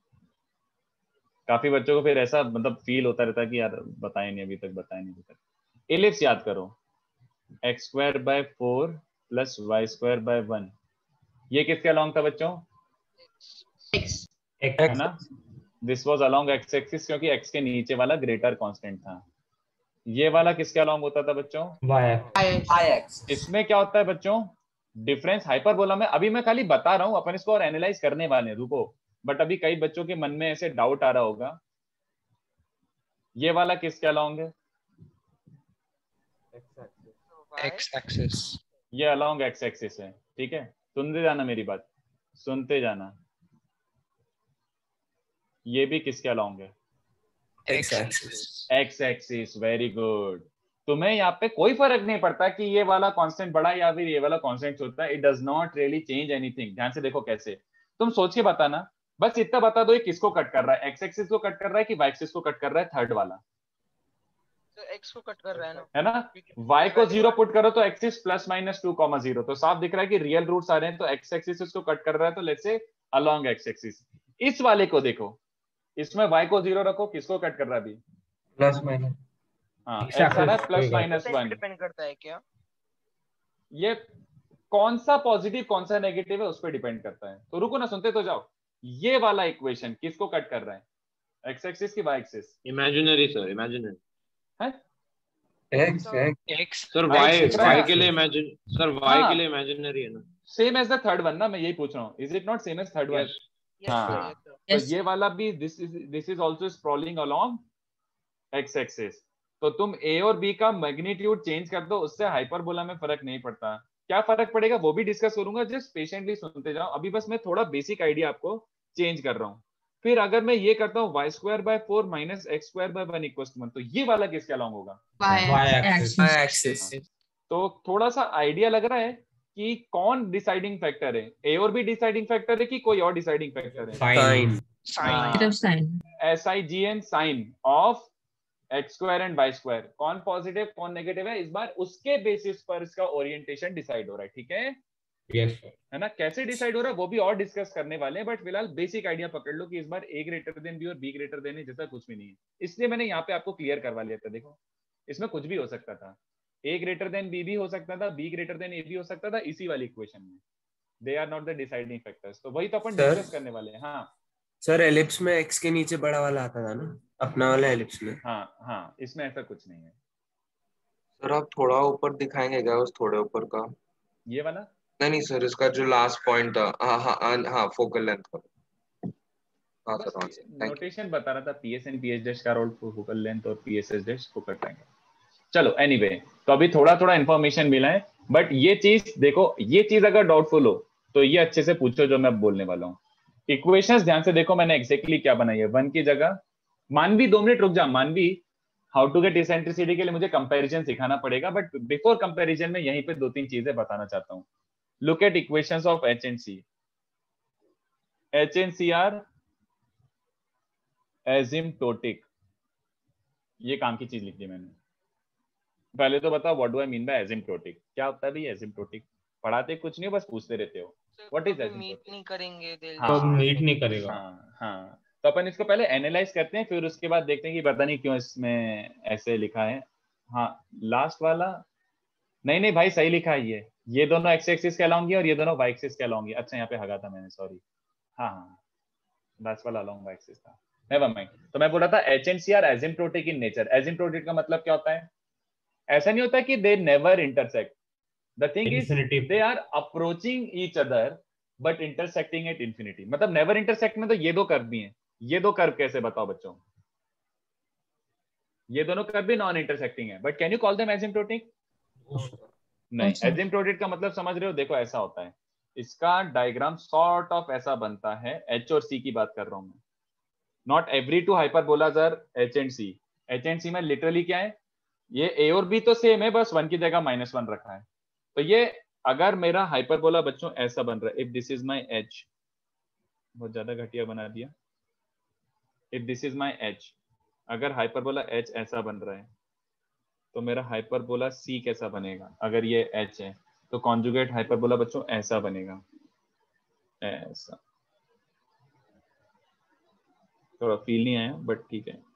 काफी बच्चों को फिर ऐसा मतलब फील होता रहता है कि यार बताए नहीं अभी तक, बताए नहीं अभी तक। इलिप्स याद करो, x square by four plus Y square by one, ये किसके अलोंग था बच्चों? एक्स है ना, this was along x axis, क्योंकि एक्स के नीचे वाला ग्रेटर कांस्टेंट था। ये वाला किसके अलोंग होता था बच्चों? y y axis. इसमें क्या होता है बच्चों डिफरेंस हाइपरबोला में, अभी मैं खाली बता रहा हूं, अपन इसको और एनालाइज करने वाले हैं, रुको। बट अभी कई बच्चों के मन में ऐसे डाउट आ रहा होगा, ये वाला किसके अलोंग है? X axis. ये अलोंग एक्स एक्सिस है, ठीक है? सुनते जाना मेरी बात, सुनते जाना। ये भी किसके अलोंग है? X axis. X axis, very good. तुम्हें यहाँ पे कोई फर्क नहीं पड़ता कि ये वाला कांस्टेंट बड़ा या फिर ये वाला कांस्टेंट छोटा है, it does not really change anything. ध्यान से देखो कैसे, तुम सोच के बताना, बस इतना बता दो ये किसको कट कर रहा है, एक्स एक्सिस को कट कर रहा है कि वाई एक्सिस को कट कर रहा है, थर्ड वाला तो X को कट कर रहा है ना, है ना? y को जीरो पुट करो तो axis plus minus two comma zero, तो साफ दिख रहा है कि रियल रूट्स आ रहे हैं, तो एक्स एक्सिस इसको कट कर रहा है, तो let's say along x axis. इस वाले को देखो, इसमें y को जीरो रखो, किसको कट कर रहा है अभी? प्लस माइनस, हाँ x आ रहा है प्लस माइनस वन, डिपेंड करता है क्या? ये कौन सा पॉजिटिव कौन सा नेगेटिव है उस पर डिपेंड करता है। तो रुको ना, सुनते तो जाओ। ये वाला इक्वेशन किसको कट कर रहा है, एक्स एक्सिस की y axis? Imaginary sir, imaginary है x x X sir, Y y दिख रहा है y के लिए इमेजिन सर y हाँ। के लिए इमेजिनरी है ना, same as the third one ना, मैं यही पूछ रहा हूँ, is it not same as third one? Yes. Yes, हाँ। sir, yes, sir. तो ये वाला भी this is this is also sprawling along x axis, तो तुम a और b का मैग्नीट्यूड चेंज कर दो, उससे हाइपरबोला में फर्क नहीं पड़ता। क्या फर्क पड़ेगा वो भी डिस्कस करूंगा, जस्ट पेशेंटली सुनते जाओ। अभी बस मैं थोड़ा बेसिक आइडिया आपको चेंज कर रहा हूँ। फिर अगर मैं ये करता हूँ y square by four minus x square by one equal to one, तो ये वाला किसके अलोंग होगा? y axis. Y axis. तो थोड़ा सा आइडिया लग रहा है कि कौन डिसाइडिंग फैक्टर है, ए और बी डिसाइडिंग फैक्टर है कि कोई और डिसाइडिंग फैक्टर है? Sine. Sign. S I G N sign of x square and y square, कौन पॉजिटिव कौन नेगेटिव है, इस बार उसके बेसिस पर इसका ओरिएंटेशन डिसाइड हो रहा है, ठीक है? Yes sir. है ना, कैसे डिसाइड हो रहा है वो भी और डिस्कस करने वाले हैं, बट फिलहाल बेसिक आइडिया पकड़ लो कि इस बार ए ग्रेटर देन बी और बी ग्रेटर देन ए जैसा कुछ भी नहीं है, इसलिए मैंने यहाँ पे आपको क्लियर करवा लिया था। देखो इसमें कुछ भी हो सकता था, ए ग्रेटर देन बी भी हो सकता था, बी ग्रेटर देन ए भी हो सकता था इसी वाली इक्वेशन में। They are not the deciding factors, तो वही तो अपन सर डिस्कस करने वाले हैं। हाँ सर एलिप्स में एक्स के नीचे बड़ा वाला आता था ना अपना वाला एलिप्स में। हाँ हाँ, इसमें ऐसा कुछ नहीं है। सर आप थोड़ा ऊपर दिखाएंगे क्या, उस थोड़े ऊपर का? ये वाला नहीं नहीं सर, इसका जो लास्ट पॉइंट था, हाँ हाँ हाँ हाँ फोकल लेंथ का। हाँ सर हाँ सर, थैंक यू। नोटेशन बता रहा था, पीएस एंड पीएच डैश का रोल फोकल लेंथ और पीएसएस डैश फोकल ट्रायंगल। चलो एनीवे anyway, तो अभी थोड़ा थोड़ा इन्फॉर्मेशन मिला है, बट ये चीज देखो, ये चीज अगर डाउटफुल हो तो ये अच्छे से पूछो जो मैं बोलने वाला हूँ। इक्वेशंस ध्यान से देखो मैंने एग्जैक्टली क्या बनाई है। वन की जगह मानवी, दो मिनट रुक जा मानवी, हाउ टू गेट इसेंट्रिसिटी के लिए मुझे कंपैरिजन सिखाना पड़ेगा, बट बिफोर कंपैरिजन में यहीं पे दो तीन चीजें बताना चाहता हूँ। Look at equations of H and C. H and C are asymptotic, ये काम की चीज लिख दी मैंने। पहले तो बताओ what do I mean by asymptotic, क्या होता है भाई एसिम्प्टोटिक? पढ़ाते कुछ नहीं हो, बस पूछते रहते हो व्हाट इज एसिम्प्टोटिक। मीट नहीं करेंगे, तो मीट नहीं करेगा। हाँ हाँ, तो अपन इसको पहले एनालाइज करते हैं, फिर उसके बाद देखते हैं कि पता नहीं क्यों इसमें ऐसे लिखा है। हाँ लास्ट वाला नहीं नहीं भाई सही लिखा है, ये ये दोनों एक्स एक्सिस कहलाऊंगी और ये दोनों वाई एक्सिस कहलाऊंगी। अच्छा यहाँ पे हगा था मैंने, सॉरी। हाँ हाँ लास्ट वाला अलॉन्ग वाई एक्सिस था, नेवर माइंड। तो मैं बोल रहा था H and C are asymptotic in nature. Asymptotic का मतलब क्या होता है? ऐसा नहीं होता कि they never intersect, the thing is they are approaching each other but intersecting at infinity. मतलब नेवर इंटरसेक्ट में तो ये दो कर्व भी हैं, ये दो कर्व कैसे बताओ बच्चों? ये दोनों कर्व भी नॉन इंटरसेक्टिंग है, but can you call them asymptotic? नहीं, एसिम्प्टोटिक का मतलब समझ रहे हो? देखो ऐसा होता है, इसका डायग्राम सॉर्ट ऑफ ऐसा बनता है। एच और सी की बात कर रहा हूं मैं, not every two hyperbolas are H and C. H and C में लिटरली क्या है, ये ए और बी तो सेम है, बस वन की जगह माइनस वन रखा है। तो ये अगर मेरा हाइपरबोला बच्चों ऐसा बन रहा है, if this is my H, बहुत ज्यादा घटिया बना दिया, if this is my H, अगर हाइपरबोला एच ऐसा बन रहा है तो मेरा हाइपरबोला सी कैसा बनेगा? अगर ये एच है तो कॉन्जुगेट हाइपरबोला बच्चों ऐसा बनेगा, ऐसा। थोड़ा फील नहीं आया बट ठीक है,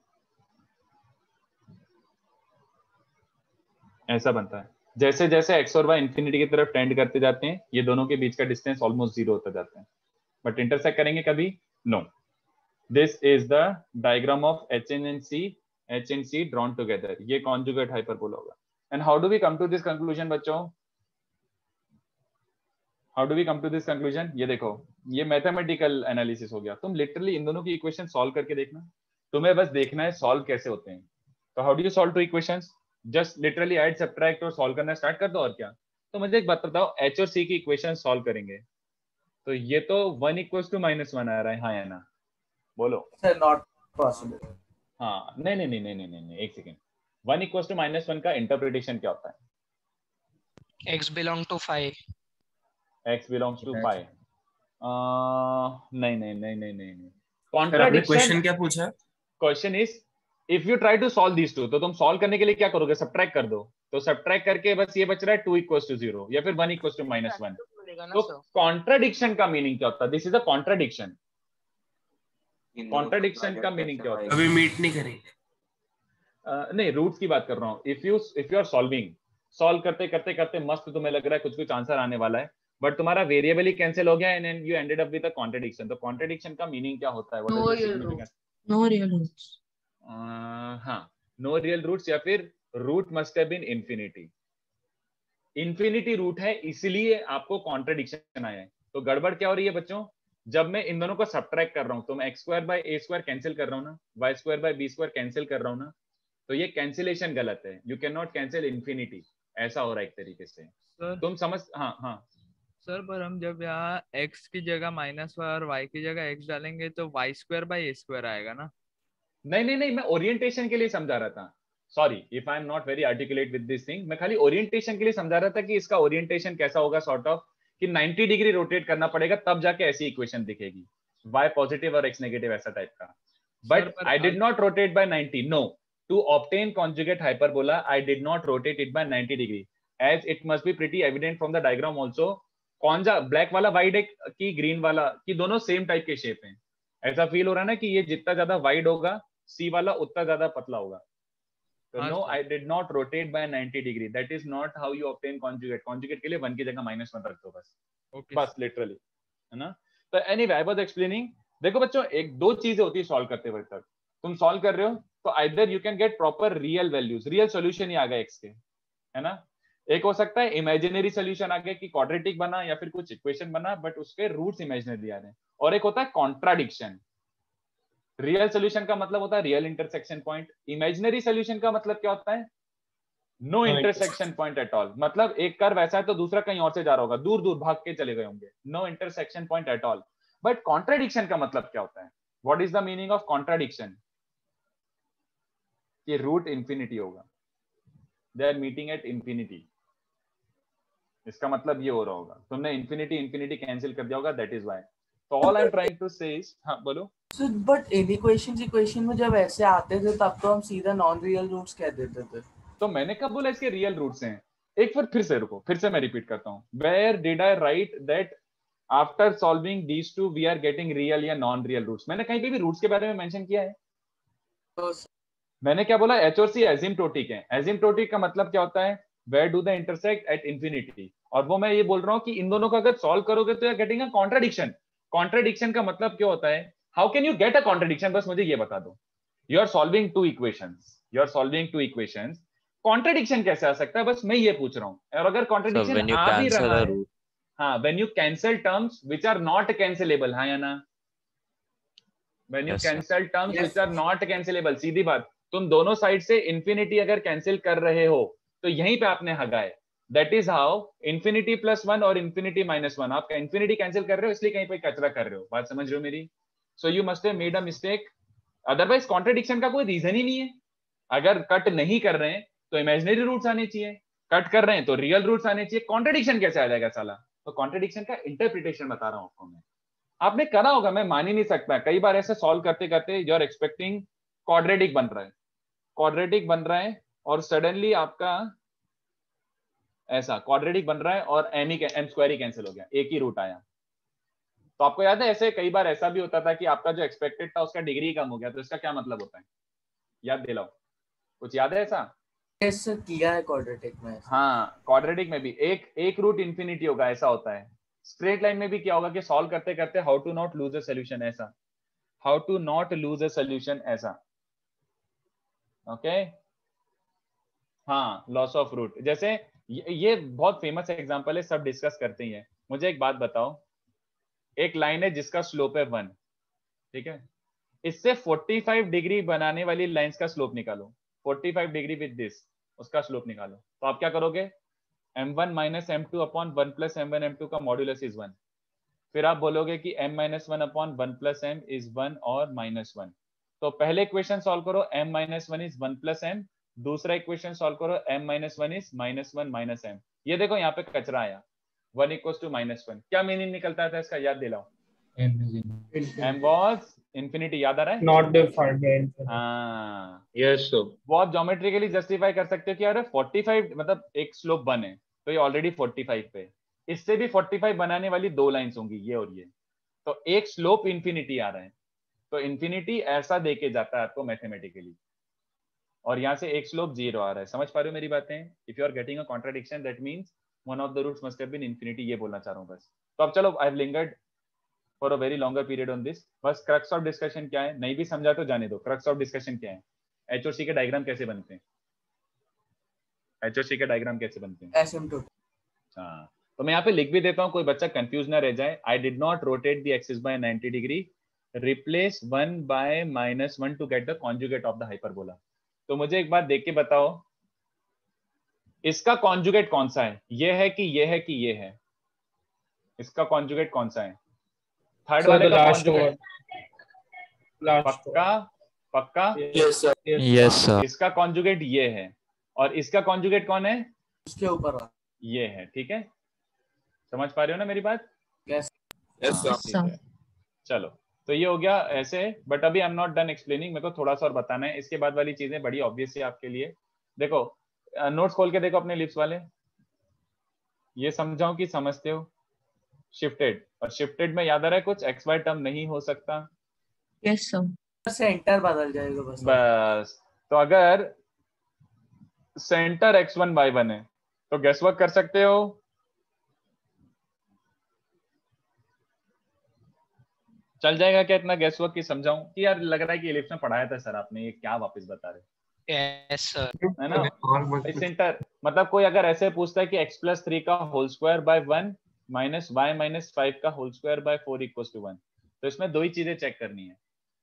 ऐसा बनता है। जैसे जैसे एक्स और वाई इंफिनिटी की तरफ टेंड करते जाते हैं, ये दोनों के बीच का डिस्टेंस ऑलमोस्ट जीरो होता जाता है, बट इंटरसेक्ट करेंगे कभी? No. This is the diagram of H and C, H and C drawn together. ये कॉन्जुगेट हाइपरबोला होगा। And how do we come to this conclusion बच्चों? How do we come to this conclusion? ये देखो, ये mathematical analysis हो गया। तुम literally in दोनों की इक्वेशन सॉल्व करके देखना, तुम्हें बस देखना है सॉल्व कैसे होते हैं। तो how do you solve two equations? Just literally add subtract और सॉल्व करना स्टार्ट कर दो, और क्या। तो मुझे एक बात बताओ, एच और सी की इक्वेशन सॉल्व करेंगे तो ये तो one equals to minus one आ रहा है, हाँ या ना? बोलो। Sir not possible. हाँ नहीं नहीं नहीं नहीं नहीं नहीं एक second, one equals to minus one का इंटरप्रिटेशन क्या होता है? x belong to phi। x belongs to phi। नहीं नहीं नहीं नहीं नहीं नहीं, आपने क्वेश्चन क्या पूछा? Question is if you try to solve these two, तो तुम सॉल्व करने के लिए क्या करोगे? सब्ट्रैक्ट कर दो। तो सब्ट्रैक्ट करके बस ये बच रहा है टू इक्वल्स टू जीरो या फिर one equals to minus one. तो कॉन्ट्राडिक्शन का मीनिंग क्या होता है? This is a contradiction. Contradiction का मीनिंग क्या होता है? अभी मीट नहीं करेंगे। uh, नहीं, रूट्स की बात कर रहा हूँ। If you if you are solving, solve करते करते करते मस्त तुम्हें लग रहा है कुछ कुछ आंसर आने वाला है, बट तुम्हारा वेरिएबल ही कैंसिल हो गया and you ended up with a contradiction. तो कॉन्ट्राडिक्शन का मीनिंग क्या होता है? No real roots. No real roots. हाँ, नो रियल रूट्स या फिर root must have been infinity. Infinity root है इसलिए आपको कॉन्ट्राडिक्शन आया है। तो गड़बड़ क्या हो रही है बच्चों? जब मैं इन दोनों को सब्ट्रैक्ट कर रहा हूं तो मैं X square by A square cancel कर रहा हूं ना, Y square by B square cancel कर रहा हूं ना, तो ये कैंसिलेशन गलत है। You can not cancel infinity, ऐसा हो रहा है एक तरीके से। सर तुम समझ? हाँ हाँ सर, पर हम जब यहाँ x की जगह माइनस वाई और y की जगह x डालेंगे तो y square by A square आएगा ना? नहीं नहीं नहीं, मैं ओरिएंटेशन के लिए समझा रहा था। Sorry if I am not very articulate with this thing. मैं खाली ओरिएंटेशन के लिए समझा रहा था कि इसका ओरिएंटेशन कैसा होगा, सॉर्ट ऑफ कि नाइंटी डिग्री रोटेट करना पड़ेगा तब जाके ऐसी इक्वेशन दिखेगी, y पॉजिटिव और x नेगेटिव ऐसा टाइप का। But I did not rotate by ninety. No, to obtain conjugate hyperbola I did not rotate it by ninety degree, as it must be pretty evident from the diagram also कौन सा black वाला wide है कि green वाला, कि दोनों same type के shape हैं? ऐसा फील हो रहा है ना कि ये जितना ज्यादा वाइड होगा सी वाला उतना ज्यादा पतला होगा। तो no, I did not rotate by ninety degree, that is not how you obtain conjugate. Conjugate के लिए वन की जगह माइनस वन रख दो बस, okay, बस लिटरली, है ना। तो एनीवे आई वाज एक्सप्लेनिंग, देखो बच्चों एक दो चीजें होती है सॉल्व करते वक्त तक। तुम सॉल्व कर रहे हो तो either you can get proper real values, real solution ही आ गया एक्स के, है ना। एक हो सकता है इमेजिनरी सॉल्यूशन आ गया कि क्वाड्रेटिक बना या फिर कुछ इक्वेशन बना बट उसके रूट्स इमेजिनरी आ रहे हैं। और एक होता है कॉन्ट्राडिक्शन। रियल सॉल्यूशन का मतलब होता है real intersection point, imaginary solution का मतलब क्या होता है? No intersection point at all. मतलब एक कर्व ऐसा है तो दूसरा कहीं और से जा रहा होगा, दूर दूर भाग के चले गए होंगे, no intersection point at all. But contradiction का मतलब क्या होता है? What is the meaning of contradiction? कि रूट इंफिनिटी होगा, they are meeting at infinity. इसका मतलब ये हो रहा होगा, तुमने इंफिनिटी इंफिनिटी कैंसिल कर दिया होगा, दैट इज व्हाई। तो all I am trying to say is, हाँ बोलो। So, but in equations equation में जब ऐसे आते थे तब तो हम सीधा नॉन रियल रूट्स कह देते थे। तो मैंने कब बोला इसके रियल रूट्स हैं? एक बार फिर से रुको, फिर से मैं रिपीट करता हूँ। Where did I write that after solving these two we are getting real या नॉन रियल रूट्स? मैंने कहीं पे भी रूट्स के बारे में मेंशन किया है? तो मैंने क्या बोला? एच और सी एसिम्प्टोटिक है। एसिम्प्टोटिक का मतलब क्या होता है? Where do the intersect at infinity. और वो मैं ये बोल रहा हूँ कि इन दोनों को अगर सॉल्व करोगे तो you are getting a contradiction. Contradiction का मतलब क्या होता है? How can you get a contradiction? बस मुझे ये बता दो। You are solving two equations, you are solving two equations, contradiction कैसे आ सकता है? बस मैं ये पूछ रहा हूँ। और अगर कॉन्ट्राडिक्शन so आ भी रहा है, हाँ, when you cancel terms which are not cancelable, हाँ या ना? When you cancel terms which are not cancelable, सीधी बात, तुम दोनों साइड से इंफिनिटी अगर कैंसिल कर रहे हो तो यहीं पे आपने हगाए। That is how infinity plus one और इंफिनिटी माइनस वन, आप इंफिनिटी कैंसिल कर रहे हो इसलिए कहीं पे कचरा कर रहे हो। बात समझ रहे हो मेरी? So you must have made a mistake, otherwise contradiction का कोई रीजन ही नहीं है। अगर कट नहीं कर रहे हैं तो इमेजिनरी रूट्स आने चाहिए, कट कर रहे हैं तो रियल रूट्स आने चाहिए, कॉन्ट्राडिक्शन कैसे आ जाएगा साला? तो कॉन्ट्राडिक्शन का इंटरप्रिटेशन बता रहा हूं आपको मैं, आपने करा होगा, मैं मान ही नहीं सकता। कई बार ऐसे सॉल्व करते करते यू आर एक्सपेक्टिंग क्वाड्रेटिक बन रहा है, क्वाड्रेटिक बन रहा है और सडनली आपका ऐसा क्वाड्रेटिक बन रहा है और एम ही एम स्क्वायर ही कैंसिल हो गया, एक ही रूट आया। तो आपको याद है ऐसे कई बार ऐसा भी होता था कि आपका जो एक्सपेक्टेड था उसका डिग्री कम हो गया, तो इसका क्या मतलब होता है? याद दिलाओ, कुछ याद है ऐसा? ऐसा किया है क्वाड्रेटिक में। हाँ, क्वाड्रेटिक में भी एक एक रूट इंफिनिटी होगा, ऐसा होता है। स्ट्रेट लाइन में भी क्या होगा कि सॉल्व करते करते how to not lose a solution, ऐसा, how to not lose a solution, ऐसा। ओके, हाँ, लॉस ऑफ रूट। जैसे ये, ये बहुत फेमस एग्जांपल है, सब डिस्कस करते ही हैं। मुझे एक बात बताओ, एक लाइन है जिसका स्लोप है वन, ठीक है, इससे पैंतालीस डिग्री बनाने वाली लाइंस का स्लोप निकालो, पैंतालीस डिग्री विद दिस, उसका स्लोप निकालो। तो आप क्या करोगे? M one minus m two upon one plus m one m two का मॉड्यूलस इज वन। फिर आप बोलोगे कि m minus one upon one plus m is one और माइनस वन। तो पहले इक्वेशन सॉल्व करो, m minus one is one plus m, दूसरा इक्वेशन सॉल्व करो, m minus one is minus one minus M. ये देखो यहाँ पे कचरा आया, one equals to minus one. क्या मीनिंग निकलता था इसका? याद दिलाओ। m was infinity, याद आ रहा है? Not defined. हाँ, यस सर। वो आप ज्योमेट्रिकली जस्टिफाई कर सकते हो कि यार पैंतालीस मतलब एक स्लोप वन है तो ये ऑलरेडी पैंतालीस पे, इससे भी पैंतालीस बनाने वाली दो लाइंस होंगी, ये और ये, तो एक स्लोप इंफिनिटी आ रहा है। तो इंफिनिटी ऐसा देके जाता है आपको मैथमेटिकली, और यहाँ से एक स्लोप जीरो आ रहा है। समझ पा रहे हो मेरी बातें? If you are getting a contradiction that means one of the roots must have been infinity, ये बोलना चाह रहा हूँ बस। तो अब चलो, I have lingered for a very longer period on this. बस क्रक्स ऑफ डिस्कशन क्या है, नहीं भी समझा तो जाने दो। क्रक्स ऑफ डिस्कशन क्या है? एच और सी के डायग्राम कैसे बनते हैं? एच और सी के डायग्राम कैसे बनते हैं? एसिम्प्टोटिक। हाँ, तो मैं यहाँ पे लिख भी देता हूँ, कोई बच्चा कंफ्यूज ना रह जाए। I did not rotate the axis by ninety degree, replace one by minus one to get the conjugate of the hyperbola. तो मुझे एक बात देख के बताओ, इसका कॉन्जुगेट कौन सा है? ये है कि ये है कि ये है? इसका कॉन्जुगेट कौन सा है? थर्ड So वाले the का last कॉन्जुगेट Last पक्का? पक्का? Yes sir. Yes sir. इसका कॉन्जुगेट ये है, और इसका कॉन्जुगेट कौन है? उसके ऊपर ये है, ठीक है? समझ पा रहे हो ना मेरी बात? यस यस हाँ, सर। ठीक है। चलो, तो ये हो गया ऐसे, बट अभी I am not done explaining, मेरे को थोड़ा सा और बताना है। इसके बाद वाली चीजें बड़ी ऑब्वियस है आपके लिए। देखो, नोट्स खोल के देखो अपने लिप्स वाले, ये समझाओ कि समझते हो। शिफ्टेड, और शिफ्टेड में याद आ रहा है कुछ एक्स वाई टर्म नहीं हो सकता। Yes sir. सेंटर बदल जाएगा बस। बस, तो अगर centre x one y one है तो गेस वर्क कर सकते हो। चल जाएगा क्या इतना गेस वर्क की समझाऊं कि यार लग रहा है कि एलिप्स में पढ़ाया था सर आपने, ये क्या वापस बता रहे यस सर। है ना। सेंटर मतलब कोई अगर ऐसे पूछता है कि x प्लस थ्री का whole square by one minus y minus five का whole square by four equal to one, तो इसमें दो ही चीजें चेक करनी है।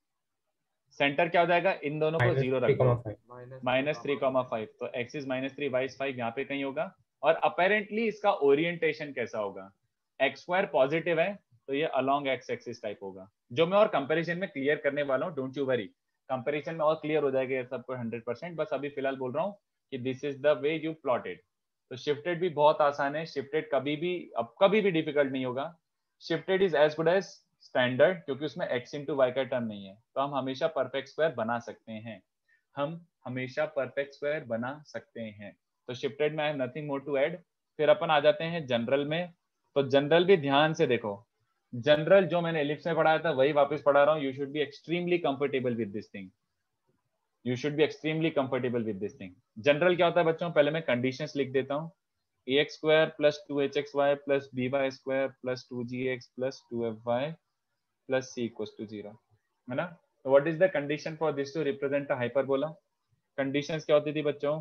सेंटर क्या हो जाएगा, इन दोनों को जीरो रख दो, माइनस थ्री कॉमा फाइव, तो x is minus three, y is five, यहाँ पे कहीं होगा। और अपेरेंटली इसका ओरिएंटेशन कैसा होगा, एक्स स्क्वायर पॉजिटिव है तो ये अलोंग एक्स एक्सिस टाइप होगा, जो मैं और कंपैरिजन में क्लियर करने वाला हूँ, डोंट यू वरी। कंपैरिजन में और क्लियर हो जाएगा ये सबको हंड्रेड परसेंट, बस अभी फिलहाल बोल रहा हूँ कि this is the way you plotted. तो शिफ्टेड भी बहुत आसान है, शिफ्टेड कभी भी अब कभी भी डिफिकल्ट नहीं होगा। Shifted is as good as standard, क्योंकि उसमें x इंटू वाई का टर्म नहीं है, तो हम हमेशा परफेक्ट स्क्वायर बना सकते हैं, हम हमेशा परफेक्ट स्क्वायर बना सकते हैं। तो शिफ्टेड में I have nothing more to add. फिर अपन आ जाते हैं जनरल में। तो जनरल भी ध्यान से देखो, जनरल जो मैंने एलिप्स में पढ़ाया था वही वापस पढ़ा रहा हूँ। You should be extremely comfortable with this thing, you should be extremely comfortable with this thing. General क्या होता है बच्चों, पहले मैं कंडीशंस लिख देता हूँ। A x square plus two h x y plus b y square plus two g x plus two f y plus c equals to zero, है ना। तो what is the condition for this to represent a hyperbola. Conditions क्या होती थी बच्चों,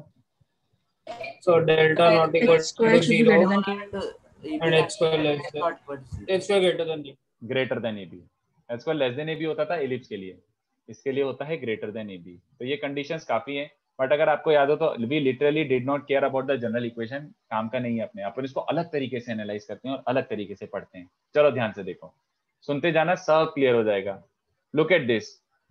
So delta not equal X square to should be zero greater than and x square less than x square greater than b. Greater than a b. X square less than a b होता था ellipse के लिए, इसके लिए होता है greater than a B. तो ये कंडीशंस काफी हैं, बट अगर आपको याद हो तो we literally did not care about the general equation, काम का नहीं है अपने, अपन इसको अलग तरीके से एनालाइज करते हैं और अलग तरीके से पढ़ते हैं। चलो ध्यान से देखो, सुनते जाना, सब क्लियर हो जाएगा। लुक एट दिस,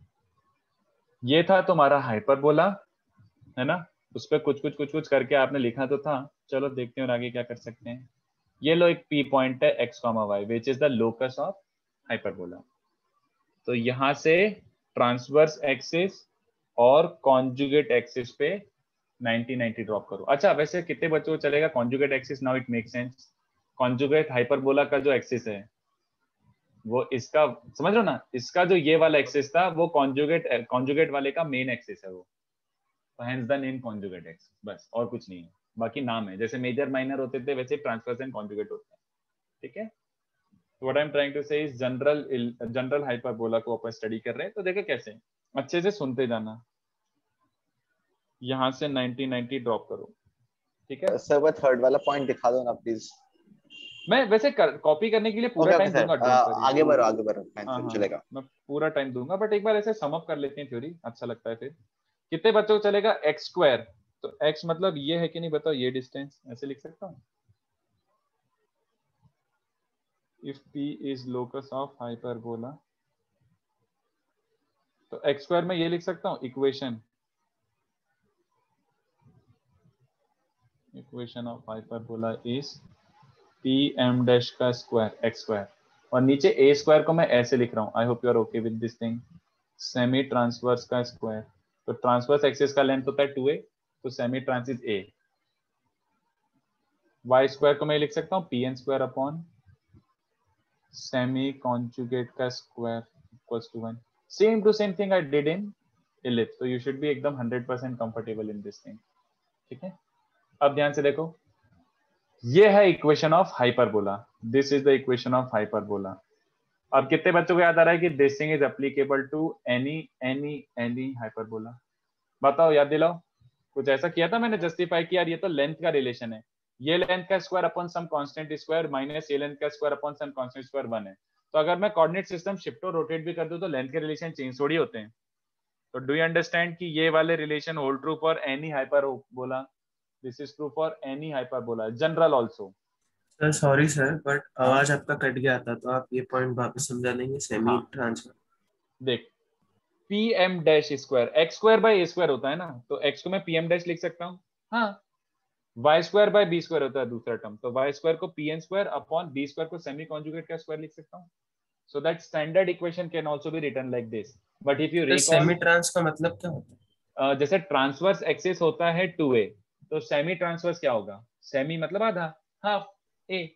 ये था तुम्हारा हाइपरबोला, है ना। उस पर कुछ कुछ कुछ कुछ करके आपने लिखा तो था, चलो देखते हैं और आगे क्या कर सकते हैं। ये लो एक पी पॉइंट है x comma y which is the locus of hyperbola. तो यहां से ट्रांसवर्स एक्सिस और कॉन्जुगेट एक्सिस पे नाइंटी नाइंटी ड्रॉप करो। अच्छा वैसे कितने बच्चों को चलेगा conjugate axis, now it make sense. Conjugate hyperbola का जो एक्सिस है वो इसका, समझ रहे हो ना, इसका जो ये वाला एक्सिस था वो कॉन्जुगेट कॉन्जुगेट वाले का मेन एक्सिस है वो, तो hence the name conjugate axis, बस और कुछ नहीं है, बाकी नाम है। जैसे मेजर माइनर होते थे वैसे ट्रांसवर्स एंड कॉन्जुगेट होते हैं, ठीक है। तो what I am trying to say is general general hyperbola को अपन स्टडी कर रहे हैं। तो देखो कैसे, अच्छे से सुनते जाना, यहां से नाइंटी नाइंटी ड्रॉप करो, ठीक है। सर वो थर्ड वाला पॉइंट दिखा दो ना प्लीज। मैं वैसे कॉपी करने के लिए पूरा टाइम दूंगा, आगे बढ़ो आगे बढ़ो, चलेगा, मैं पूरा टाइम दूंगा, बट एक बार ऐसे सम अप कर लेते हैं थ्योरी, अच्छा लगता है। फिर कितने बच्चों को चलेगा एक्स स्क्वायर, तो x मतलब ये है कि नहीं बताओ, ये डिस्टेंस ऐसे लिख सकता हूँ। If p is locus of hyperbola, तो x स्क्वायर में ये लिख सकता हूँ, equation equation of hyperbola is p m dash का स्क्वायर x स्क्वायर, और नीचे a स्क्वायर को मैं ऐसे लिख रहा हूँ, I hope you are okay with this thing, semi transverse का स्क्वायर। तो ट्रांसवर्स एक्सिस का लेंथ होता है टू ए, तो semi trans is a. Y square को मैं लिख सकता हूँ p n square upon semi conjugate का square equals to one. Same to same thing I did in ellipse, तो यू शुड बी एकदम hundred percent comfortable in this thing, ठीक है। अब ध्यान से देखो, ये है equation of hyperbola, this is the equation of hyperbola. अब कितने बच्चों को याद आ रहा है कि this thing is applicable to any any any hyperbola, बताओ याद दिलाओ। कुछ ऐसा किया था मैंने जस्टिफाई किया, यार ये तो लेंथ का रिलेशन है, ये लेंथ का square upon some constant square minus ये लेंथ का square upon some constant square one है। तो अगर मैं कोऑर्डिनेट सिस्टम शिफ्ट और रोटेट भी कर दूं तो लेंथ के रिलेशन चेंज थोड़ी होते हैं। तो डू यू अंडरस्टैंड कि ये वाले relation hold true for any hyperbola, this is true for any hyperbola, general also. Sir sorry sir, but आवाज आपका कट गया था, तो आप ये पॉइंट वापस समझा देंगे, सेमी ट्रांसफर। देख p m dash square, x square by A square होता है ना, तो एक्स को मैं पी एम डैश लिख सकता हूँ, हाँ। Y square by B square होता है दूसरा टर्म, तो वाई स्क्वायर को p n square upon b square को सेमी कॉन्जुगेट का स्क्वायर लिख सकता हूँ। So that standard equation can also be written like this, but if you recall semi trans का मतलब क्या होता है, जैसे ट्रांसवर्स एक्सिस होता है टू ए, तो सेमी ट्रांसवर्स क्या होगा, सेमी मतलब आधा, half a,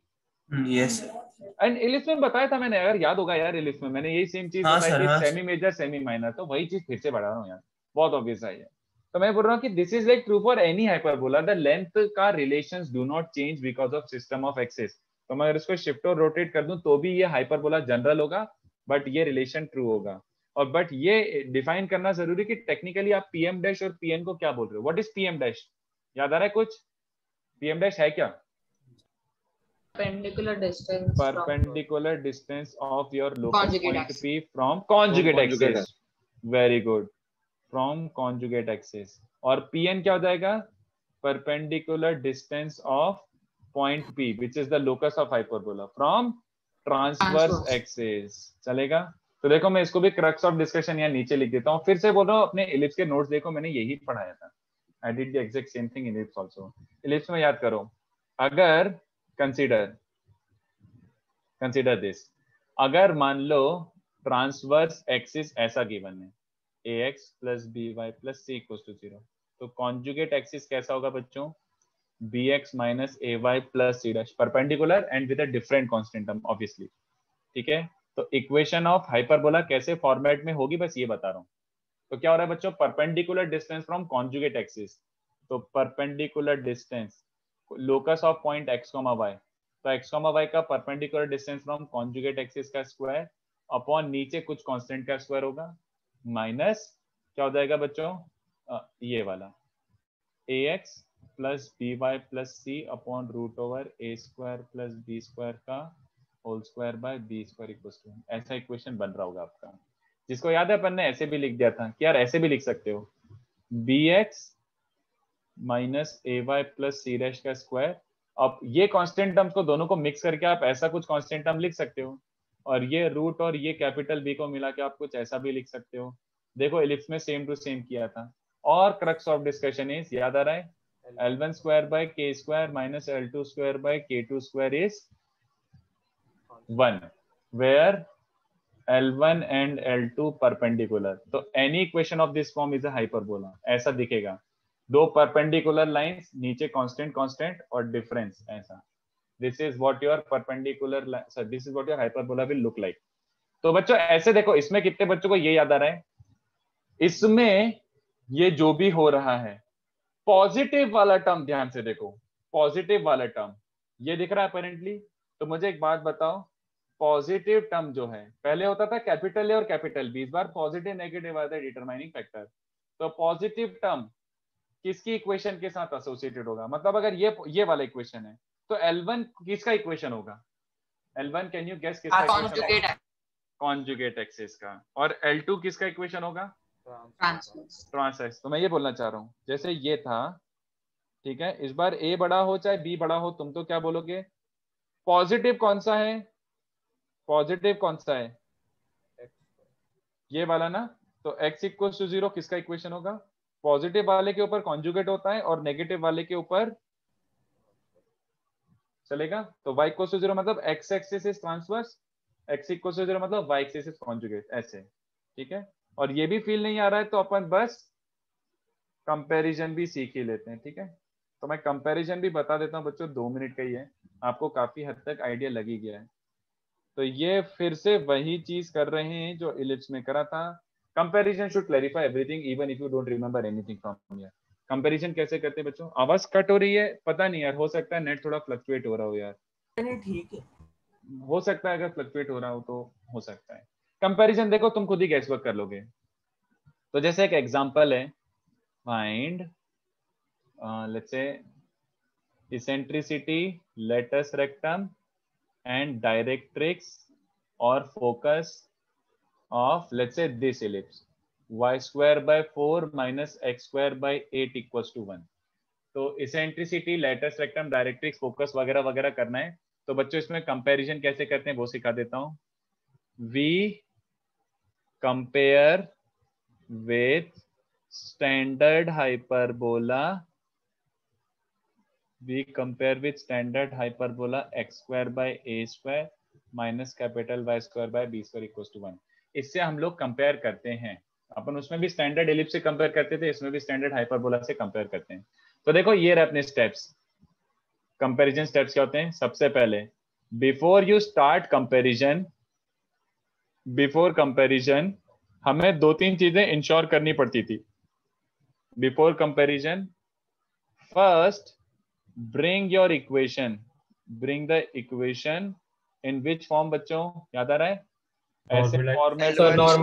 yes and ellipse में बताया था मैंने, अगर याद होगा यार, इलिप्स में मैंने यही सेम चीज हाँ बताई सर, थी, हाँ सेमी मेजर सेमी माइनर, तो वही चीज फिर से बढ़ा रहा हूँ यार, बहुत ऑब्वियस है ये। तो मैं बोल रहा हूँ कि this is like true for any hyperbola, the length का relations do not change because of system of axis. तो मैं अगर इसको शिफ्ट और रोटेट कर दूं तो भी ये हाइपरबोला जनरल होगा, बट ये रिलेशन ट्रू होगा। और बट ये डिफाइन करना जरूरी कि टेक्निकली आप पीएम डैश और पीएन को क्या बोल रहे हो। व्हाट इज पीएम डैश, याद आ रहा है कुछ? पीएम डैश है क्या? perpendicular distance from perpendicular distance of your locus conjugate point axis. P from conjugate From conjugate axis. Very good. From conjugate axis. और Pn क्या हो जाएगा? Perpendicular distance of point P, which is the locus of hyperbola, from transverse Transverse. axis. चलेगा? तो देखो मैं इसको भी क्रक्स ऑफ डिस्कशन यहाँ नीचे लिख देता हूँ। फिर से बोल रहा हूँ, अपने इलिप्स के नोट्स देखो, मैंने यही पढ़ाया था। I did the exact same thing in ellipse also. Ellipse में याद करो, अगर कंसीडर कंसीडर दिस, अगर मान लो ट्रांसवर्स एक्सिस ऐसा गिवन है ax plus b y plus c equals to zero, तो कॉन्जुगेट एक्सिस कैसा होगा बच्चों? bx minus a y plus c dash, perpendicular and with a different constant term obviously. ठीक है, तो इक्वेशन ऑफ हाइपरबोला कैसे फॉर्मेट में होगी बस ये बता रहा हूँ। तो क्या हो रहा है बच्चों? Perpendicular distance from conjugate axis, तो perpendicular distance locus of point x, y, तो x, y का perpendicular distance from conjugate axis का स्क्वायर अपॉन नीचे कुछ कांस्टेंट का स्क्वायर होगा, माइनस क्या हो जाएगा बच्चों? आ, ये वाला ax plus b y plus c upon root over ए स्क्वायर प्लस बी स्क्वायर का whole square by B square equals to, ऐसा इक्वेशन बन रहा होगा आपका, जिसको याद है अपन ने ऐसे भी लिख दिया था कि यार ऐसे भी लिख सकते हो, bx minus a y plus c dash का स्क्वायर। अब ये कांस्टेंट टर्म्स को दोनों को मिक्स करके आप ऐसा कुछ कांस्टेंट टर्म लिख सकते हो, और ये रूट और ये कैपिटल बी को मिला के आप कुछ ऐसा भी लिख सकते हो। देखो इलिप्स में सेम टू सेम किया था। और क्रक्स ऑफ डिस्कशन इज, याद आ रहा है, L one square by k square minus l two square by k two square is one, where L one and L two perpendicular. तो any equation of this form is a hyperbola, ऐसा दिखेगा, दो perpendicular lines, नीचे constant constant और difference ऐसा। This is what your perpendicular sir this is what your hyperbola will look like. तो बच्चों ऐसे देखो, इसमें कितने बच्चों को ये याद आ रहा है, इसमें ये जो भी हो रहा है पॉजिटिव वाला टर्म, ध्यान से देखो पॉजिटिव वाला टर्म ये दिख रहा है अपेरेंटली। तो मुझे एक बात बताओ, पॉजिटिव टर्म जो है पहले होता था कैपिटल ए और कैपिटल बी, इस बार पॉजिटिव नेगेटिव आता है डिटरमाइनिंग फैक्टर। तो पॉजिटिव टर्म किसकी इक्वेशन के साथ एसोसिएटेड होगा? मतलब अगर ये ये वाला इक्वेशन है तो एल वन किसका इक्वेशन होगा? L one can you guess किसका इक्वेशन होगा? कॉन्जुगेट एक्सिस का। और एल टू किसका इक्वेशन होगा? ट्रांसवर्स। तो मैं ये बोलना चाह रहा हूँ, जैसे ये था, ठीक है, इस बार ए बड़ा हो चाहे बी बड़ा हो, तुम तो क्या बोलोगे? पॉजिटिव कौन सा है? पॉजिटिव कौन सा है? ये वाला ना। तो x इक्वल टू जीरो किसका इक्वेशन होगा? पॉजिटिव वाले के ऊपर कॉन्जुगेट होता है और नेगेटिव वाले के ऊपर चलेगा। तो y इक्वल टू जीरो मतलब x axis is transverse, x equal to zero मतलब y एक्सिस इज कॉन्जुगेट, ऐसे। ठीक है, और ये भी फील नहीं आ रहा है तो अपन बस कंपैरिजन भी सीख ही लेते हैं। ठीक है, तो मैं कंपैरिजन भी बता देता हूँ बच्चों, दो मिनट का ही है, आपको काफी हद तक आइडिया लग ही गया है। तो ये फिर से वही चीज कर रहे हैं जो इलिप्स में करा था। Comparison should clarify everything even if you don't remember anything from here. Comparison कैसे करते हैं बच्चों? आवाज कट हो रही है, पता नहीं यार, हो सकता है नेट थोड़ा फ्लक्चुएट हो रहा हो यार। ठीक है, हो सकता है अगर फ्लक्चुएट हो रहा हो तो हो सकता है। कंपैरिजन देखो तुम खुद ही गैस वर्क कर लोगे। तो जैसे एक एग्जांपल है, find let's say eccentricity, latus rectum and directrix or focus of let's say this ellipse, y square by four minus x square by eight equals to one। तो eccentricity, latus rectum, directrix, focus वगैरह वगैरह करना है। तो बच्चों इसमें comparison कैसे करते हैं वो सिखा देता हूं। We compare with standard hyperbola we compare with standard hyperbola x square by a square minus capital Y square by b square equals to one। इससे हम लोग कंपेयर करते हैं। अपन उसमें भी स्टैंडर्ड एलिप्स से कंपेयर करते थे, इसमें भी स्टैंडर्ड हाइपरबोला से कंपेयर करते हैं। तो देखो ये रहे अपने स्टेप्स। कंपैरिजन स्टेप्स क्या होते हैं? सबसे पहले before you start comparison before comparison हमें दो तीन चीजें इंश्योर करनी पड़ती थी. Before comparison, first bring your equation bring the equation in which form बच्चों, याद आ रहा है? ऐसे फॉर्मेट.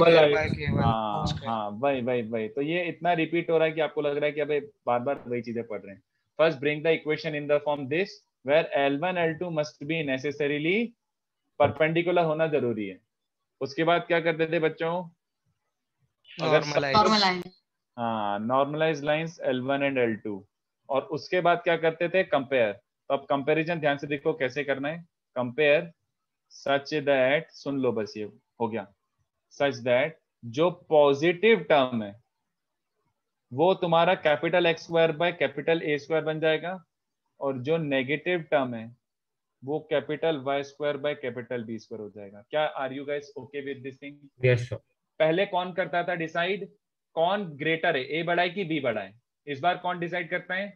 हाँ हाँ वही वही वही तो ये इतना रिपीट हो रहा है कि आपको लग रहा है कि अबे बार बार वही चीजें पढ़ रहे हैं. First bring the equation in the form this where L one L two must be necessarily perpendicular होना जरूरी है. उसके बाद क्या करते थे बच्चों? नॉर्मलाइज. हाँ normalize lines L one and L two. और उसके बाद क्या करते थे? कंपेयर. तो अब कंपैरिजन ध्यान से देखो कैसे करना है. कंपेयर सच दैट, सुन लो बस, ये हो गया. सच दैट जो पॉजिटिव टर्म है वो तुम्हारा capital X square by capital A square बन जाएगा, और जो नेगेटिव टर्म है वो capital Y square by capital B square हो जाएगा. क्या are you guys okay with this thing? Yes sir. पहले कौन करता था डिसाइड कौन ग्रेटर है, ए बड़ा है कि बी बड़ा है? इस बार कौन डिसाइड करता है?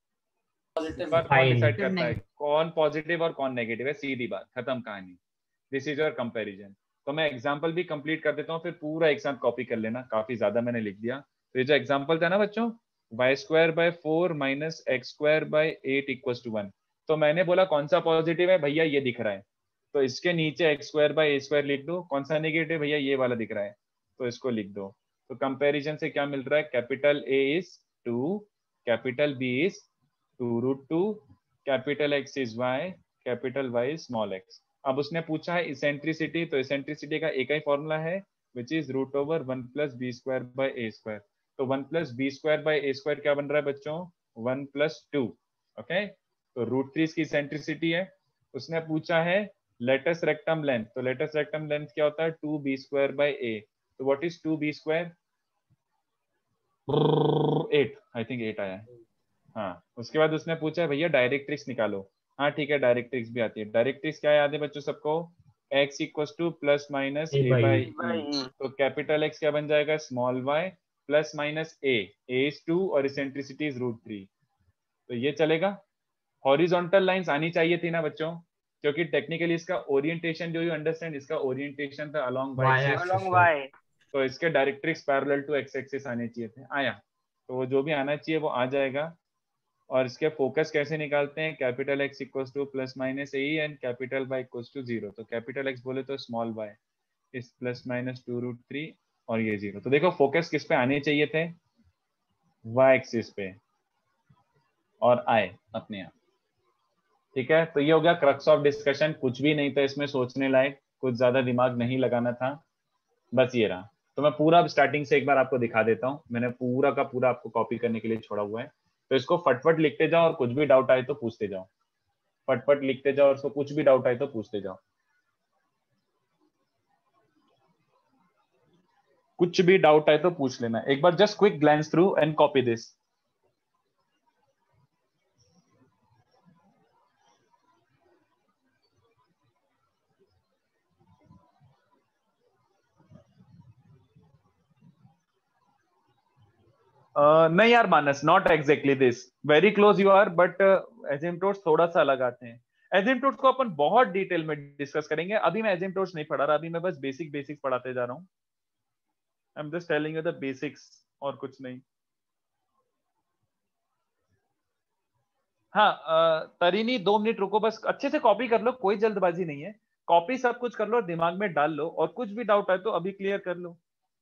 इस बार कौन डिसाइड करता है कौन पॉजिटिव और कौन नेगेटिव है? सीधी बात, खत्म कहानी. This is your comparison. तो मैं एग्जांपल भी कंप्लीट कर देता हूँ, फिर पूरा एक साथ कॉपी कर लेना. काफी ज्यादा मैंने लिख दिया. तो ये जो एग्जांपल था ना बच्चों, Y square by four minus x square by eight equal to one. तो मैंने बोला कौन सा पॉजिटिव है भैया? ये दिख रहा है. तो इसके नीचे X square by A square लिख दो. कौन सा नेगेटिव भैया? ये वाला दिख रहा है, तो इसको लिख दो. तो कंपैरिजन से क्या मिल रहा है? Capital A is two, capital B is two root two, capital X is Y, capital Y is small X. अब उसने पूछा है इसेंट्रिसिटी, तो इसेंट्रिसिटी का एक ही फॉर्मूला है which is root over one plus B square by A square. तो one plus B square by A square क्या बन रहा है बच्चों? One plus two. ओके, तो रूट थ्री इसकी इसेंट्रिसिटी है. उसने पूछा है लेटस रेक्टम लेंथ, तो लेटस रेक्टम लेंथ क्या होता है? Two B square by A. तो what is two B square? Eight, I think eight आया है. हाँ, उसके बाद उसने पूछा है भैया डायरेक्ट्रिक्स निकालो. हाँ ठीक है, डायरेक्ट्रिक्स भी आती है. डायरेक्ट्रिक्स क्या याद है बच्चों सबको? x equals to plus minus A by E. तो कैपिटल x क्या बन जाएगा? Small y plus minus a. a is two और इसेंट्रिसिटी इज रूट थ्री. तो ये चलेगा. हॉरिजॉन्टल लाइंस आनी चाहिए थी ना बच्चों, क्योंकि टेक्निकली इसका ओरिएंटेशन जो यू अंडरस्टैंड, इसका ओरिएंटेशन था अलोंग वाई. Along Y. तो इसके directrix parallel to X axis आने चाहिए थे. आया, तो वो जो भी आना चाहिए वो आ जाएगा. और इसके फोकस कैसे निकालते हैं? Capital X equals to plus minus A and capital Y equals to zero. तो कैपिटल एक्स बोले तो small Y is plus minus two root three और ये जीरो. तो देखो फोकस किस पे आने चाहिए थे? वाई एक्सिस पे, और आए अपने आप. ठीक है, तो ये हो गया क्रक्स ऑफ डिस्कशन. कुछ भी नहीं था इसमें सोचने लायक, कुछ ज्यादा दिमाग नहीं लगाना था, बस ये रहा. तो मैं पूरा स्टार्टिंग से एक बार आपको दिखा देता हूँ. मैंने पूरा का पूरा आपको कॉपी करने के लिए छोड़ा हुआ है. तो इसको फटफट लिखते जाओ और कुछ भी डाउट आए तो पूछते जाओ. फटफट लिखते जाओ और उसको कुछ भी डाउट आए तो पूछते जाओ. कुछ भी डाउट आए तो पूछ लेना. एक बार just quick glance through and copy this. Uh, नहीं यार Manas, not exactly this. Very close you are, but asymptotes थोड़ा सा अलग आते हैं. एसिम्प्टोट्स को अपन बहुत डिटेल में डिस्कस करेंगे. अभी मैं एसिम्प्टोट्स नहीं पढ़ा रहा, अभी मैं बस बेसिक बेसिक्स पढ़ाते जा रहा हूँ. I am just telling you the basics और कुछ नहीं. हाँ uh, तरीनी दो मिनट रुको, बस अच्छे से कॉपी कर लो, कोई जल्दबाजी नहीं है. कॉपी सब कुछ कर लो, दिमाग में डाल लो, और कुछ भी डाउट आए तो अभी क्लियर कर लो.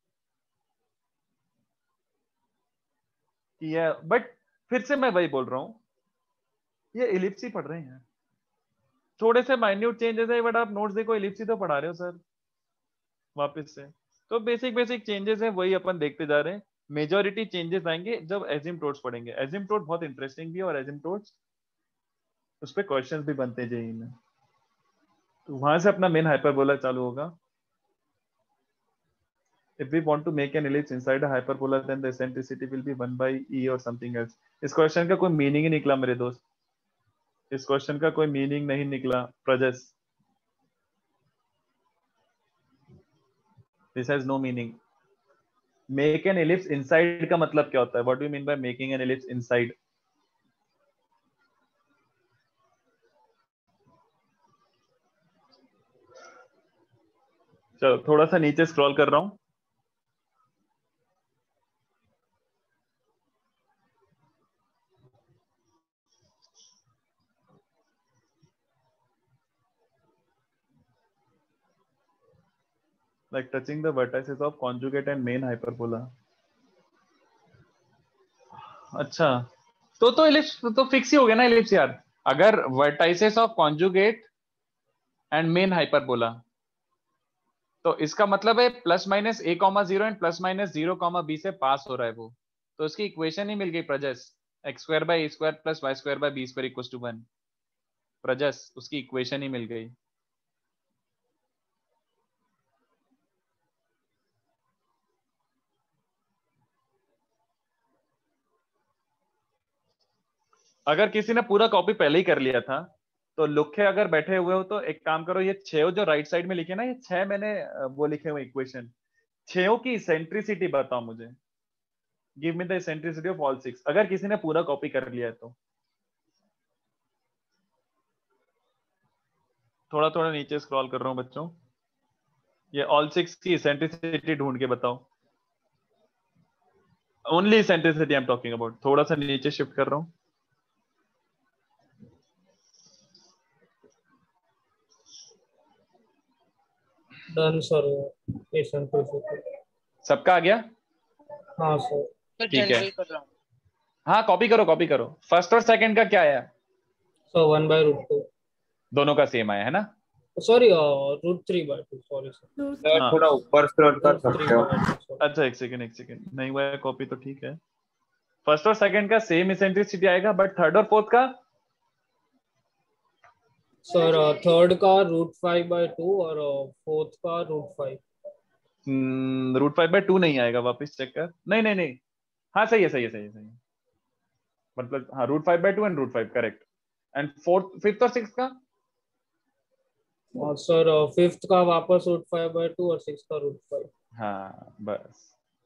ये बट फिर से मैं वही बोल रहा हूँ, ये इलिप्स ही पढ़ रहे हैं. थोड़े से माइन्यूट चेंजेस है, बट आप नोट्स देखो, इलिप्स ही तो पढ़ा रहे हो सर वापस से. तो बेसिक बेसिक चेंजेस है, वही अपन देखते जा रहे हैं. मेजॉरिटी चेंजेस आएंगे जब एसिम्प्टोट्स पढ़ेंगे. एसिम्प्टोट बहुत इंटरेस्टिंग भी है, और एसिम्प्टोट्स उस पर क्वेश्चंस भी बनते हैं जेईई में. तो वहां से अपना मेन हाइपरबोला चालू होगा. If we want to make an ellipse inside a hyperbola, then the eccentricity will be one by e or something else. इस क्वेश्चन का कोई मीनिंग ही निकला मेरे दोस्त. इस क्वेश्चन का कोई मीनिंग नहीं निकला प्रजस. This has no meaning. Make an ellipse inside का मतलब क्या होता है? What do you mean by making an ellipse inside? चलो थोड़ा सा नीचे स्क्रॉल कर रहा हूं। Like touching the vertices of conjugate and main hyperbola. अच्छा, तो तो इलिप्स तो फिक्स ही हो गया ना इलिप्स यार। अगर vertices of conjugate and main hyperbola, तो इसका मतलब है plus minus A comma zero and plus minus zero comma B से पास हो रहा है वो। तो इसकी इक्वेशन ही मिल गई Prajas, X square by A square plus Y square by B square equals to one. Prajas उसकी इक्वेशन ही मिल गई। अगर किसी ने पूरा कॉपी पहले ही कर लिया था तो लुखे अगर बैठे हुए हो तो एक काम करो, ये छह जो राइट साइड में लिखे ना, ये छह मैंने वो लिखे हुए इक्वेशन, छहों की इसेंट्रिसिटी बताओ मुझे। Give me the eccentricity of all six, अगर किसी ने पूरा कॉपी कर लिया है तो। थोड़ा थोड़ा नीचे स्क्रॉल कर रहा हूं बच्चों, ये ऑल सिक्स की इसेंट्रिसिटी ढूंढ के बताओ। Only eccentricity I am talking about. थोड़ा सा नीचे शिफ्ट कर रहा हूं। डन सर, इसेंट्रिसिटी सबका आ गया? हाँ सर। ठीक है, हाँ कॉपी करो कॉपी करो। फर्स्ट और सेकंड का क्या आया? So one by root two, दोनों का सेम आया है ना? Sorry root three by two, sorry sir. हाँ। थोड़ा ऊपर स्क्रॉल कर सकते हो। अच्छा एक सेकंड एक सेकंड, नहीं हुआ है कॉपी तो ठीक है। फर्स्ट और सेकंड का सेम इसेंट्रिसिटी आएगा, बट थर्ड और फोर्थ का? सर थर्ड का रूट फाइव बाय टू और फोर्थ का root five. Root five by two नहीं आएगा, वापस चेक कर। नहीं नहीं नहीं, हाँ सही है सही है सही है सही है, मतलब हाँ root five by two and root five correct. And fourth fifth और सिक्स का? और सर फिफ्थ का वापस रूट फाइव बाय टू और सिक्स का रूट फाइव। हाँ बस।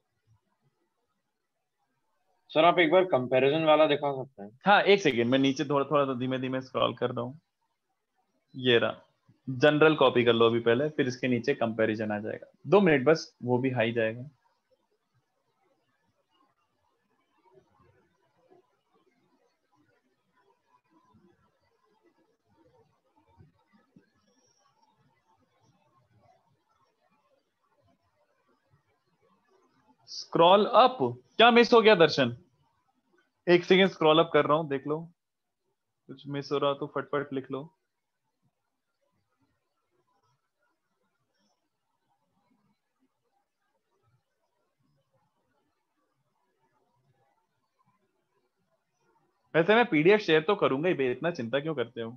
सर आप एक बार कंपैरिजन वाला दिखा सकते हैं? हाँ एक सेकेंड, मैं नीचे थोड़ा थोड़ा धीमे धीमे स्क्रॉल कर रहा हूँ। ये रहा, जनरल कॉपी कर लो अभी पहले, फिर इसके नीचे कंपैरिजन आ जाएगा। दो मिनट बस, वो भी हाई जाएगा। स्क्रॉल अप, क्या मिस हो गया दर्शन? एक सेकेंड स्क्रॉल अप कर रहा हूं, देख लो कुछ मिस हो रहा तो फटफट लिख लो। वैसे मैं पीडीएफ शेयर तो करूंगा ही बे, इतना चिंता क्यों करते हो?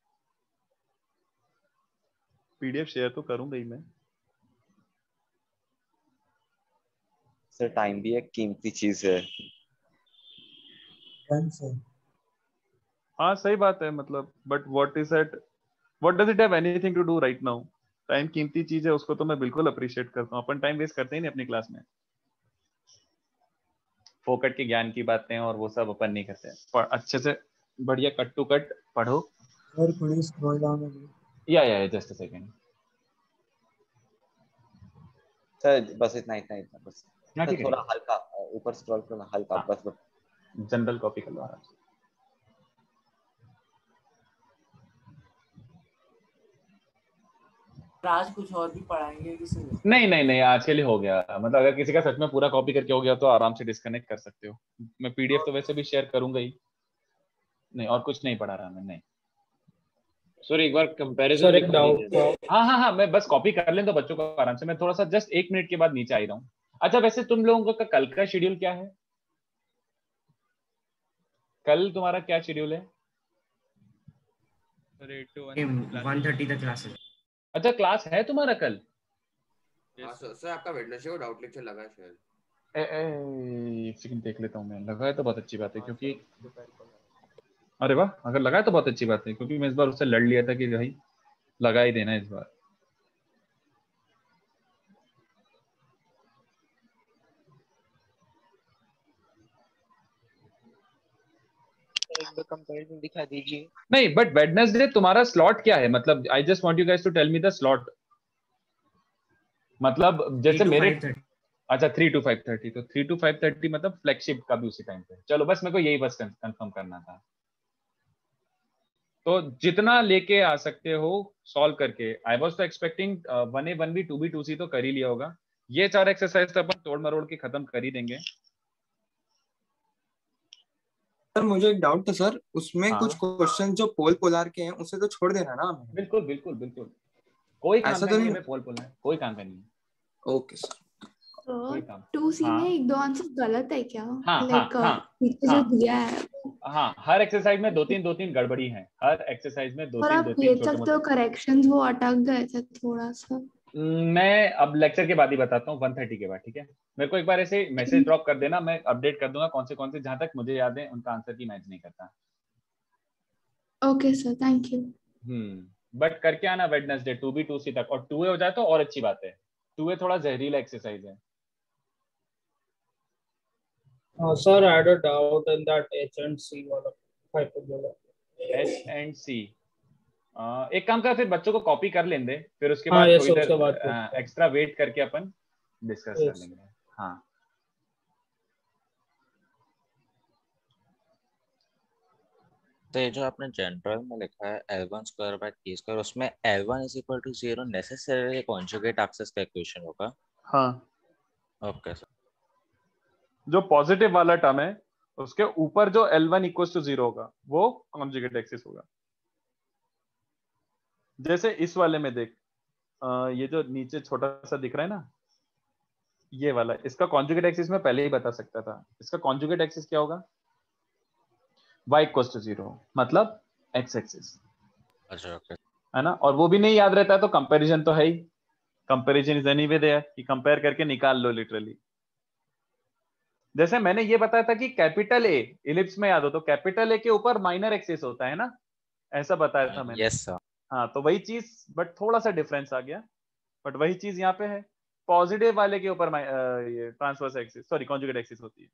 पीडीएफ शेयर तो करूंगा ही मैं। सर टाइम भी एक कीमती चीज है। हाँ सही बात है, मतलब but what is it, what does it have anything to do right now? Time कीमती चीज है, उसको तो मैं बिल्कुल अप्रिशिएट करता हूँ। अपन टाइम वेस्ट करते ही नहीं अपनी क्लास में। फोकट के ज्ञान की बातें और वो सब अपन नहीं करते। पर अच्छे से बढ़िया कट टू कट पढ़ो। सर थोड़ी स्क्रॉल डाउन अगेन। या या जस्ट अ सेकंड सर बस इतना इतना इतना बस। हाँ, सर ठीक है, थोड़ा हल्का ऊपर स्क्रॉल करना, हल्का हाँ। बस बस। जनरल कॉपी कर लो आराम से। आज कुछ और भी पढ़ाएंगे किसी ने? नहीं नहीं नहीं, आज के लिए हो गया। मतलब अगर किसी का सच में पूरा कॉपी करके हो गया तो आराम से डिस्कनेक्ट कर सकते हो। मैं पीडीएफ तो वैसे भी शेयर करूंगा ही। नहीं और कुछ नहीं पढ़ा रहा मैं, नहीं। सर एक बार कंपैरिजन सर एक डाउट। हाँ हाँ हाँ, मैं बस कॉपी कर लें तो बच्चों को आराम से। मैं थोड़ा सा जस्ट एक मिनट के बाद नीचे आ ही रहा हूँ। अच्छा वैसे तुम लोगों का कल का शेड्यूल क्या है? कल तुम्हारा क्या शेड्यूल है? वन थर्टी तक क्लास है। अच्छा क्लास है तुम्हारा कल? हाँ सर, सर आपका वेडनेसडे को डाउट लेक्चर लगा है शायद। ए, ए, एक सेकंड देख लेता हूँ मैं। लगा है तो बहुत अच्छी बात है, क्योंकि अरे वाह, अगर लगा है तो बहुत अच्छी बात है, क्योंकि मैं इस बार उससे लड़ लिया था कि भाई लगा ही देना इस बार। कंपैरिजन दिखा दीजिए। नहीं बट वेडनेसडे तुम्हारा स्लॉट क्या है? मतलब I just want you guys to tell me the slot. मतलब जैसे Three to मेरे five thirty. अच्छा थ्री टू फाइव थर्टी तो थ्री टू फाइव थर्टी मतलब फ्लैगशिप का भी उसी टाइम पे। चलो बस मेरे को यही बस कंफर्म करना था। तो जितना लेके आ सकते हो सॉल्व करके। आई वाज तो expecting one A one B two B two C तो कर ही लिया होगा। ये चार एक्सरसाइज तो अपन तोड़ मरोड़ के खत्म कर ही देंगे। सर मुझे एक डाउट था सर, उसमें हाँ। कुछ क्वेश्चन जो पोल पोलार के हैं उसे तो छोड़ देना ना हमें। बिल्कुल बिल्कुल बिल्कुल, कोई काम ऐसा का तो नहीं है नहीं। हमें पोल पोलना है, कोई काम का नहीं है। Okay sir. कोई काम। टू सी हाँ में एक दो आंसर गलत है क्या? हाँ लाइक हाँ हाँ पीछे जो हाँ दिया है हाँ, हर एक्सरसाइज में दो तीन दो तीन गड़बड़ी है। हर एक्सरसाइज में दो और तीन आप दो ले तीन छोटे सकते हो मोटे। करेक्शंस, वो अटक गए थे थोड़ा सा। मैं अब लेक्चर के बाद ही बताता हूँ, वन थर्टी के बाद, ठीक है। मेरे को एक बार ऐसे मैसेज ड्रॉप कर देना, मैं अपडेट कर दूंगा कौन से कौन से, जहां तक मुझे याद है उनका आंसर की मैच नहीं करता। Okay sir, thank you. Hmm but करके आना Wednesday two B two C तक, और टू ए हो जाए तो और अच्छी बात है। टू ए थोड़ा जहरीला एक्सरसाइज है। Uh, sir, I had a doubt in that H and C वाला hyperbola. एच एंड सी एक काम कर, फिर बच्चों को कॉपी कर लेंगे, फिर उसके हाँ बाद ये कोई उसके बाद इधर एक्स्ट्रा वेट करके अपन डिस्कस कर Yes. लेंगे। हाँ तो ये जो आपने जनरल में लिखा है L one square by T square, उसमें L one is equal to zero necessarily conjugate axis का इक्वेशन होगा। हाँ ओके सर। जो पॉजिटिव वाला टर्म है उसके ऊपर जो L one equal to zero होगा वो कॉन्जुगेट एक्सिस होगा। जैसे इस वाले में देख, आ, ये जो नीचे छोटा सा दिख रहा है ना, ये वाला, इसका कॉन्जुगेट एक्सिस में पहले ही बता सकता था। इसका कॉन्जुगेट एक्सिस क्या होगा? y इक्वल टू जीरो, मतलब x एक्सिस, अच्छा ओके। है ना। और वो भी नहीं याद रहता है तो कंपैरिजन तो है ही, कंपैरिजन इज एनीवे देयर, कि कंपेयर करके निकाल लो लिटरली। जैसे मैंने ये बताया था कि कैपिटल ए इलिप्स में याद हो तो कैपिटल ए के ऊपर माइनर एक्सिस होता है ना, ऐसा बताया था मैंने। Yes sir. हाँ तो वही चीज, बट थोड़ा सा डिफरेंस आ गया, बट वही चीज यहाँ पे है। पॉजिटिव वाले के ऊपर ये transverse axis, sorry conjugate axis होती है।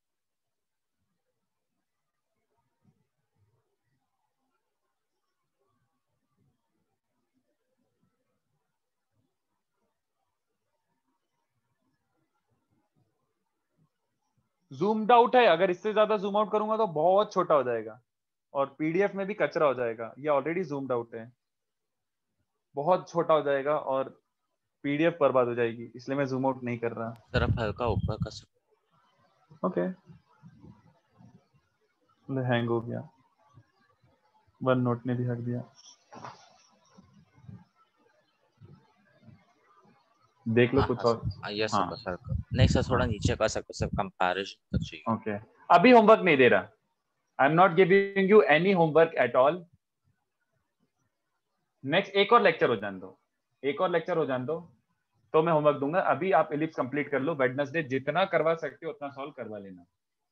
जूम्ड आउट है, अगर इससे ज्यादा जूम आउट करूंगा तो बहुत छोटा हो जाएगा और पीडीएफ में भी कचरा हो जाएगा। ये ऑलरेडी जूम्ड आउट है, बहुत छोटा हो जाएगा और पीडीएफ बर्बाद हो जाएगी, इसलिए मैं जूम आउट नहीं कर रहा। सर आप हल्का ऊपर कर सकते। ओके, हैंग हो गया, वन नोट ने भी हक दिया। देख लो हाँ, कुछ हाँ, और। यस हाँ सर। नहीं सर, थोड़ा हाँ नीचे कर सकते सर, कंपैरिजन तक चाहिए। ओके, अभी होमवर्क नहीं दे रहा। I am not giving you any homework at all. Next एक और लेक्चर हो जाने दो, एक और लेक्चर हो जाने दो तो मैं होमवर्क दूंगा। अभी आप इलिप्स कंप्लीट कर लो, वेडनेसडे जितना करवा सकते हो उतना सॉल्व करवा लेना।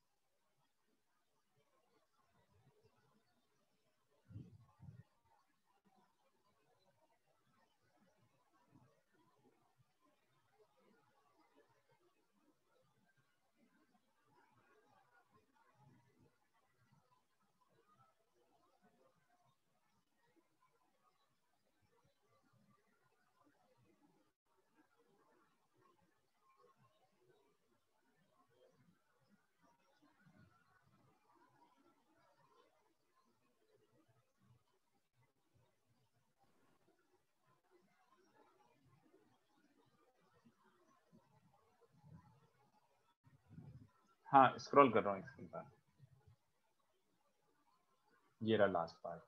हाँ स्क्रॉल कर रहा हूँ इसके बाद, ये रहा लास्ट पार्ट।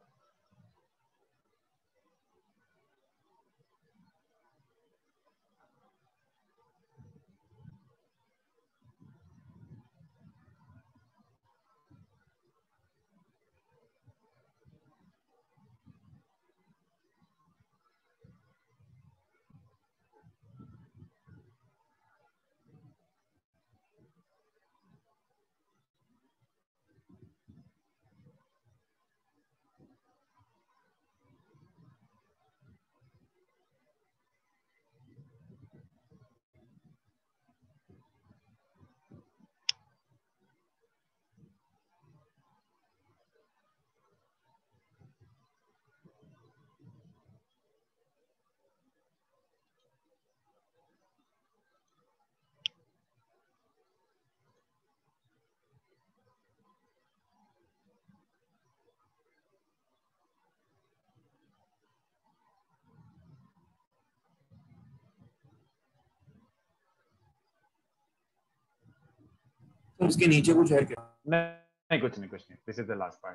उसके नीचे कुछ है क्या? नहीं कुछ नहीं कुछ नहीं this is the last part.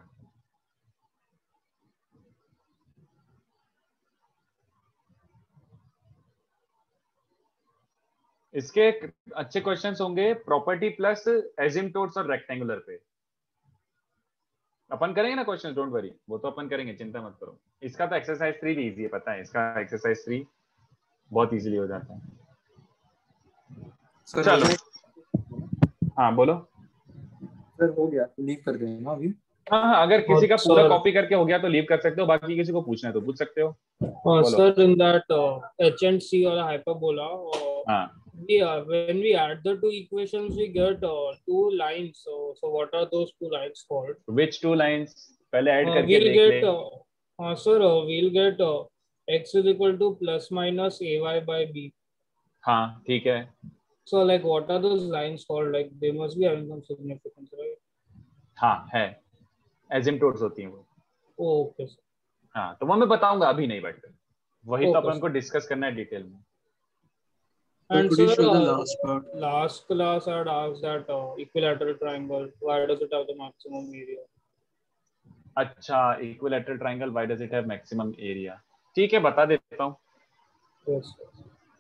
इसके अच्छे क्वेश्चंस होंगे प्रॉपर्टी प्लस एसिम्पटोट्स और रेक्टेंगुलर पे. अपन करेंगे ना क्वेश्चंस, डोंट वरी, वो तो अपन करेंगे, चिंता मत करो. इसका तो एक्सरसाइज थ्री भी इजी है, पता है, इसका एक्सरसाइज थ्री बहुत इजीली हो जाता है. सर चलो हाँ बोलो. सर हो गया तो लीव कर देंगे ना अभी. हाँ हाँ अगर किसी का हाँ, पूरा sir. कॉपी करके हो गया तो लीव कर सकते हो, बाकी किसी को पूछना है तो पूछ सकते हो. Uh, बोलो. sir, in that uh, H and C or hyperbola, uh, हाँ we, uh, when we add the two equations, we get uh, two lines. So, so what are those two lines called? which two lines पहले add Uh, करके we'll देख get, ले. uh, uh, sir, uh, we'll get uh, x is equal to plus minus ay by b. हाँ ठीक है. So, like, what are those lines called? Like, they must be having some significance, right? हाँ है, एसिम्पटोट्स होती हैं वो. Oh, okay, sir. हाँ तो वो मैं बताऊंगा, अभी नहीं, बट वही तो Okay, अपन को डिस्कस करना है डिटेल में. And could you sir, show the uh, last part? last class I had asked that uh, equilateral triangle, why does it have the maximum area? अच्छा equilateral triangle why does it have maximum area. ठीक है बता देता हूँ. Yes, sir.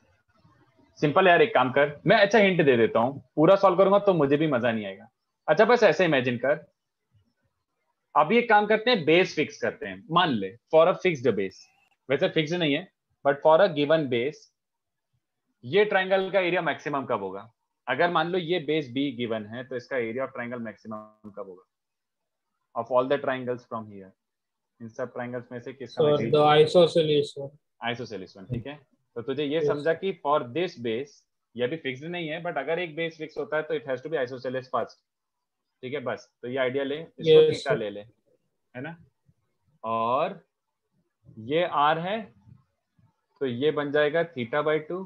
Simple यार, एक काम कर, मैं अच्छा हिंट दे देता हूँ, पूरा सॉल्व करूंगा तो मुझे भी मजा नहीं आएगा. अच्छा बस ऐसे इमेजिन कर, अभी एक काम करते हैं, बेस फिक्स करते हैं. मान ले फॉर अ फिक्स्ड बेस, वैसे फिक्स्ड नहीं है but for a given base, ये ट्रायंगल का एरिया मैक्सिमम कब होगा. अगर मान लो ये बेस बी गिवन है तो इसका एरिया ऑफ ट्रायंगल मैक्सिमम कब होगा of all the triangles from here. इन सब ट्रायंगल्स में से किसका So maximum? the isosceles one. Isosceles one. ठीक है तो तुझे ये Yes. समझा कि फॉर दिस बेस, ये भी फिक्स्ड नहीं है बट अगर एक बेस फिक्स होता है तो it has to be isosceles first. ठीक है बस, तो ये आइडिया ले, इसको Yes, थीटा sir. ले ले, है ना. और ये आर है तो ये बन जाएगा थीटा बाई टू,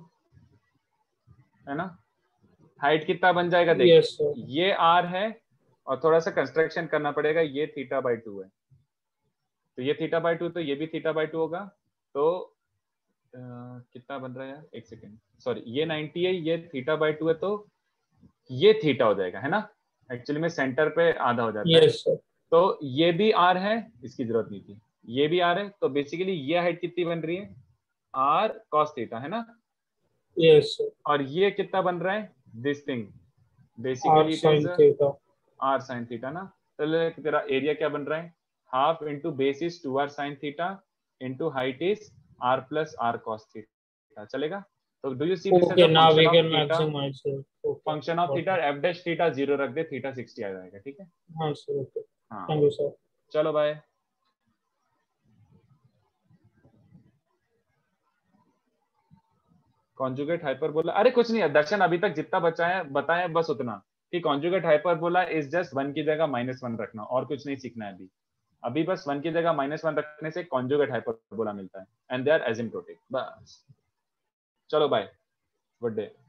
है ना. हाइट कितना बन जाएगा देख. Yes, sir. ये आर है और थोड़ा सा कंस्ट्रक्शन करना पड़ेगा, ये थीटा बाई टू है तो ये थीटा बाई टू, तो ये भी थीटा बाई टू होगा. तो आ, कितना बन रहा है यार, एक सेकेंड, सॉरी ये नाइंटी है, ये थीटा बाई टू है तो ये थीटा हो जाएगा, है ना. एक्चुअली में सेंटर पे आधा हो जाता है. Yes, sir. तो ये भी आर है, इसकी जरूरत नहीं थी, ये भी आर है. तो बेसिकली ये हाइट कितनी बन रही है, आर कॉस थीटा, है ना. Yes, sir. और ये कितना बन रहा है, this thing R basically sin theta. R sine theta ना. तो तेरा एरिया क्या बन रहा है, half into base is two R sine theta into height is R plus R cos theta. चलेगा. तो do you see this Okay, as now we uh can function of theta, maximize it. Okay. Function of theta. Okay. F dash theta zero रख दे, theta sixty आ जाएगा. ठीक है हाँ, sir. Okay. हाँ Thank you, sir. चलो bye. Conjugate hyperbola, अरे कुछ नहीं है दर्शन, अभी तक जितना बचा है बताया बस उतना, कि conjugate hyperbola is just one की जगह माइनस वन रखना, और कुछ नहीं सीखना है अभी. अभी बस वन की जगह माइनस वन रखने से कॉन्जुगेट हाइपरबोला मिलता है एंड दे आर एसिम्प्टोटिक. बस चलो बाय, गुड डे.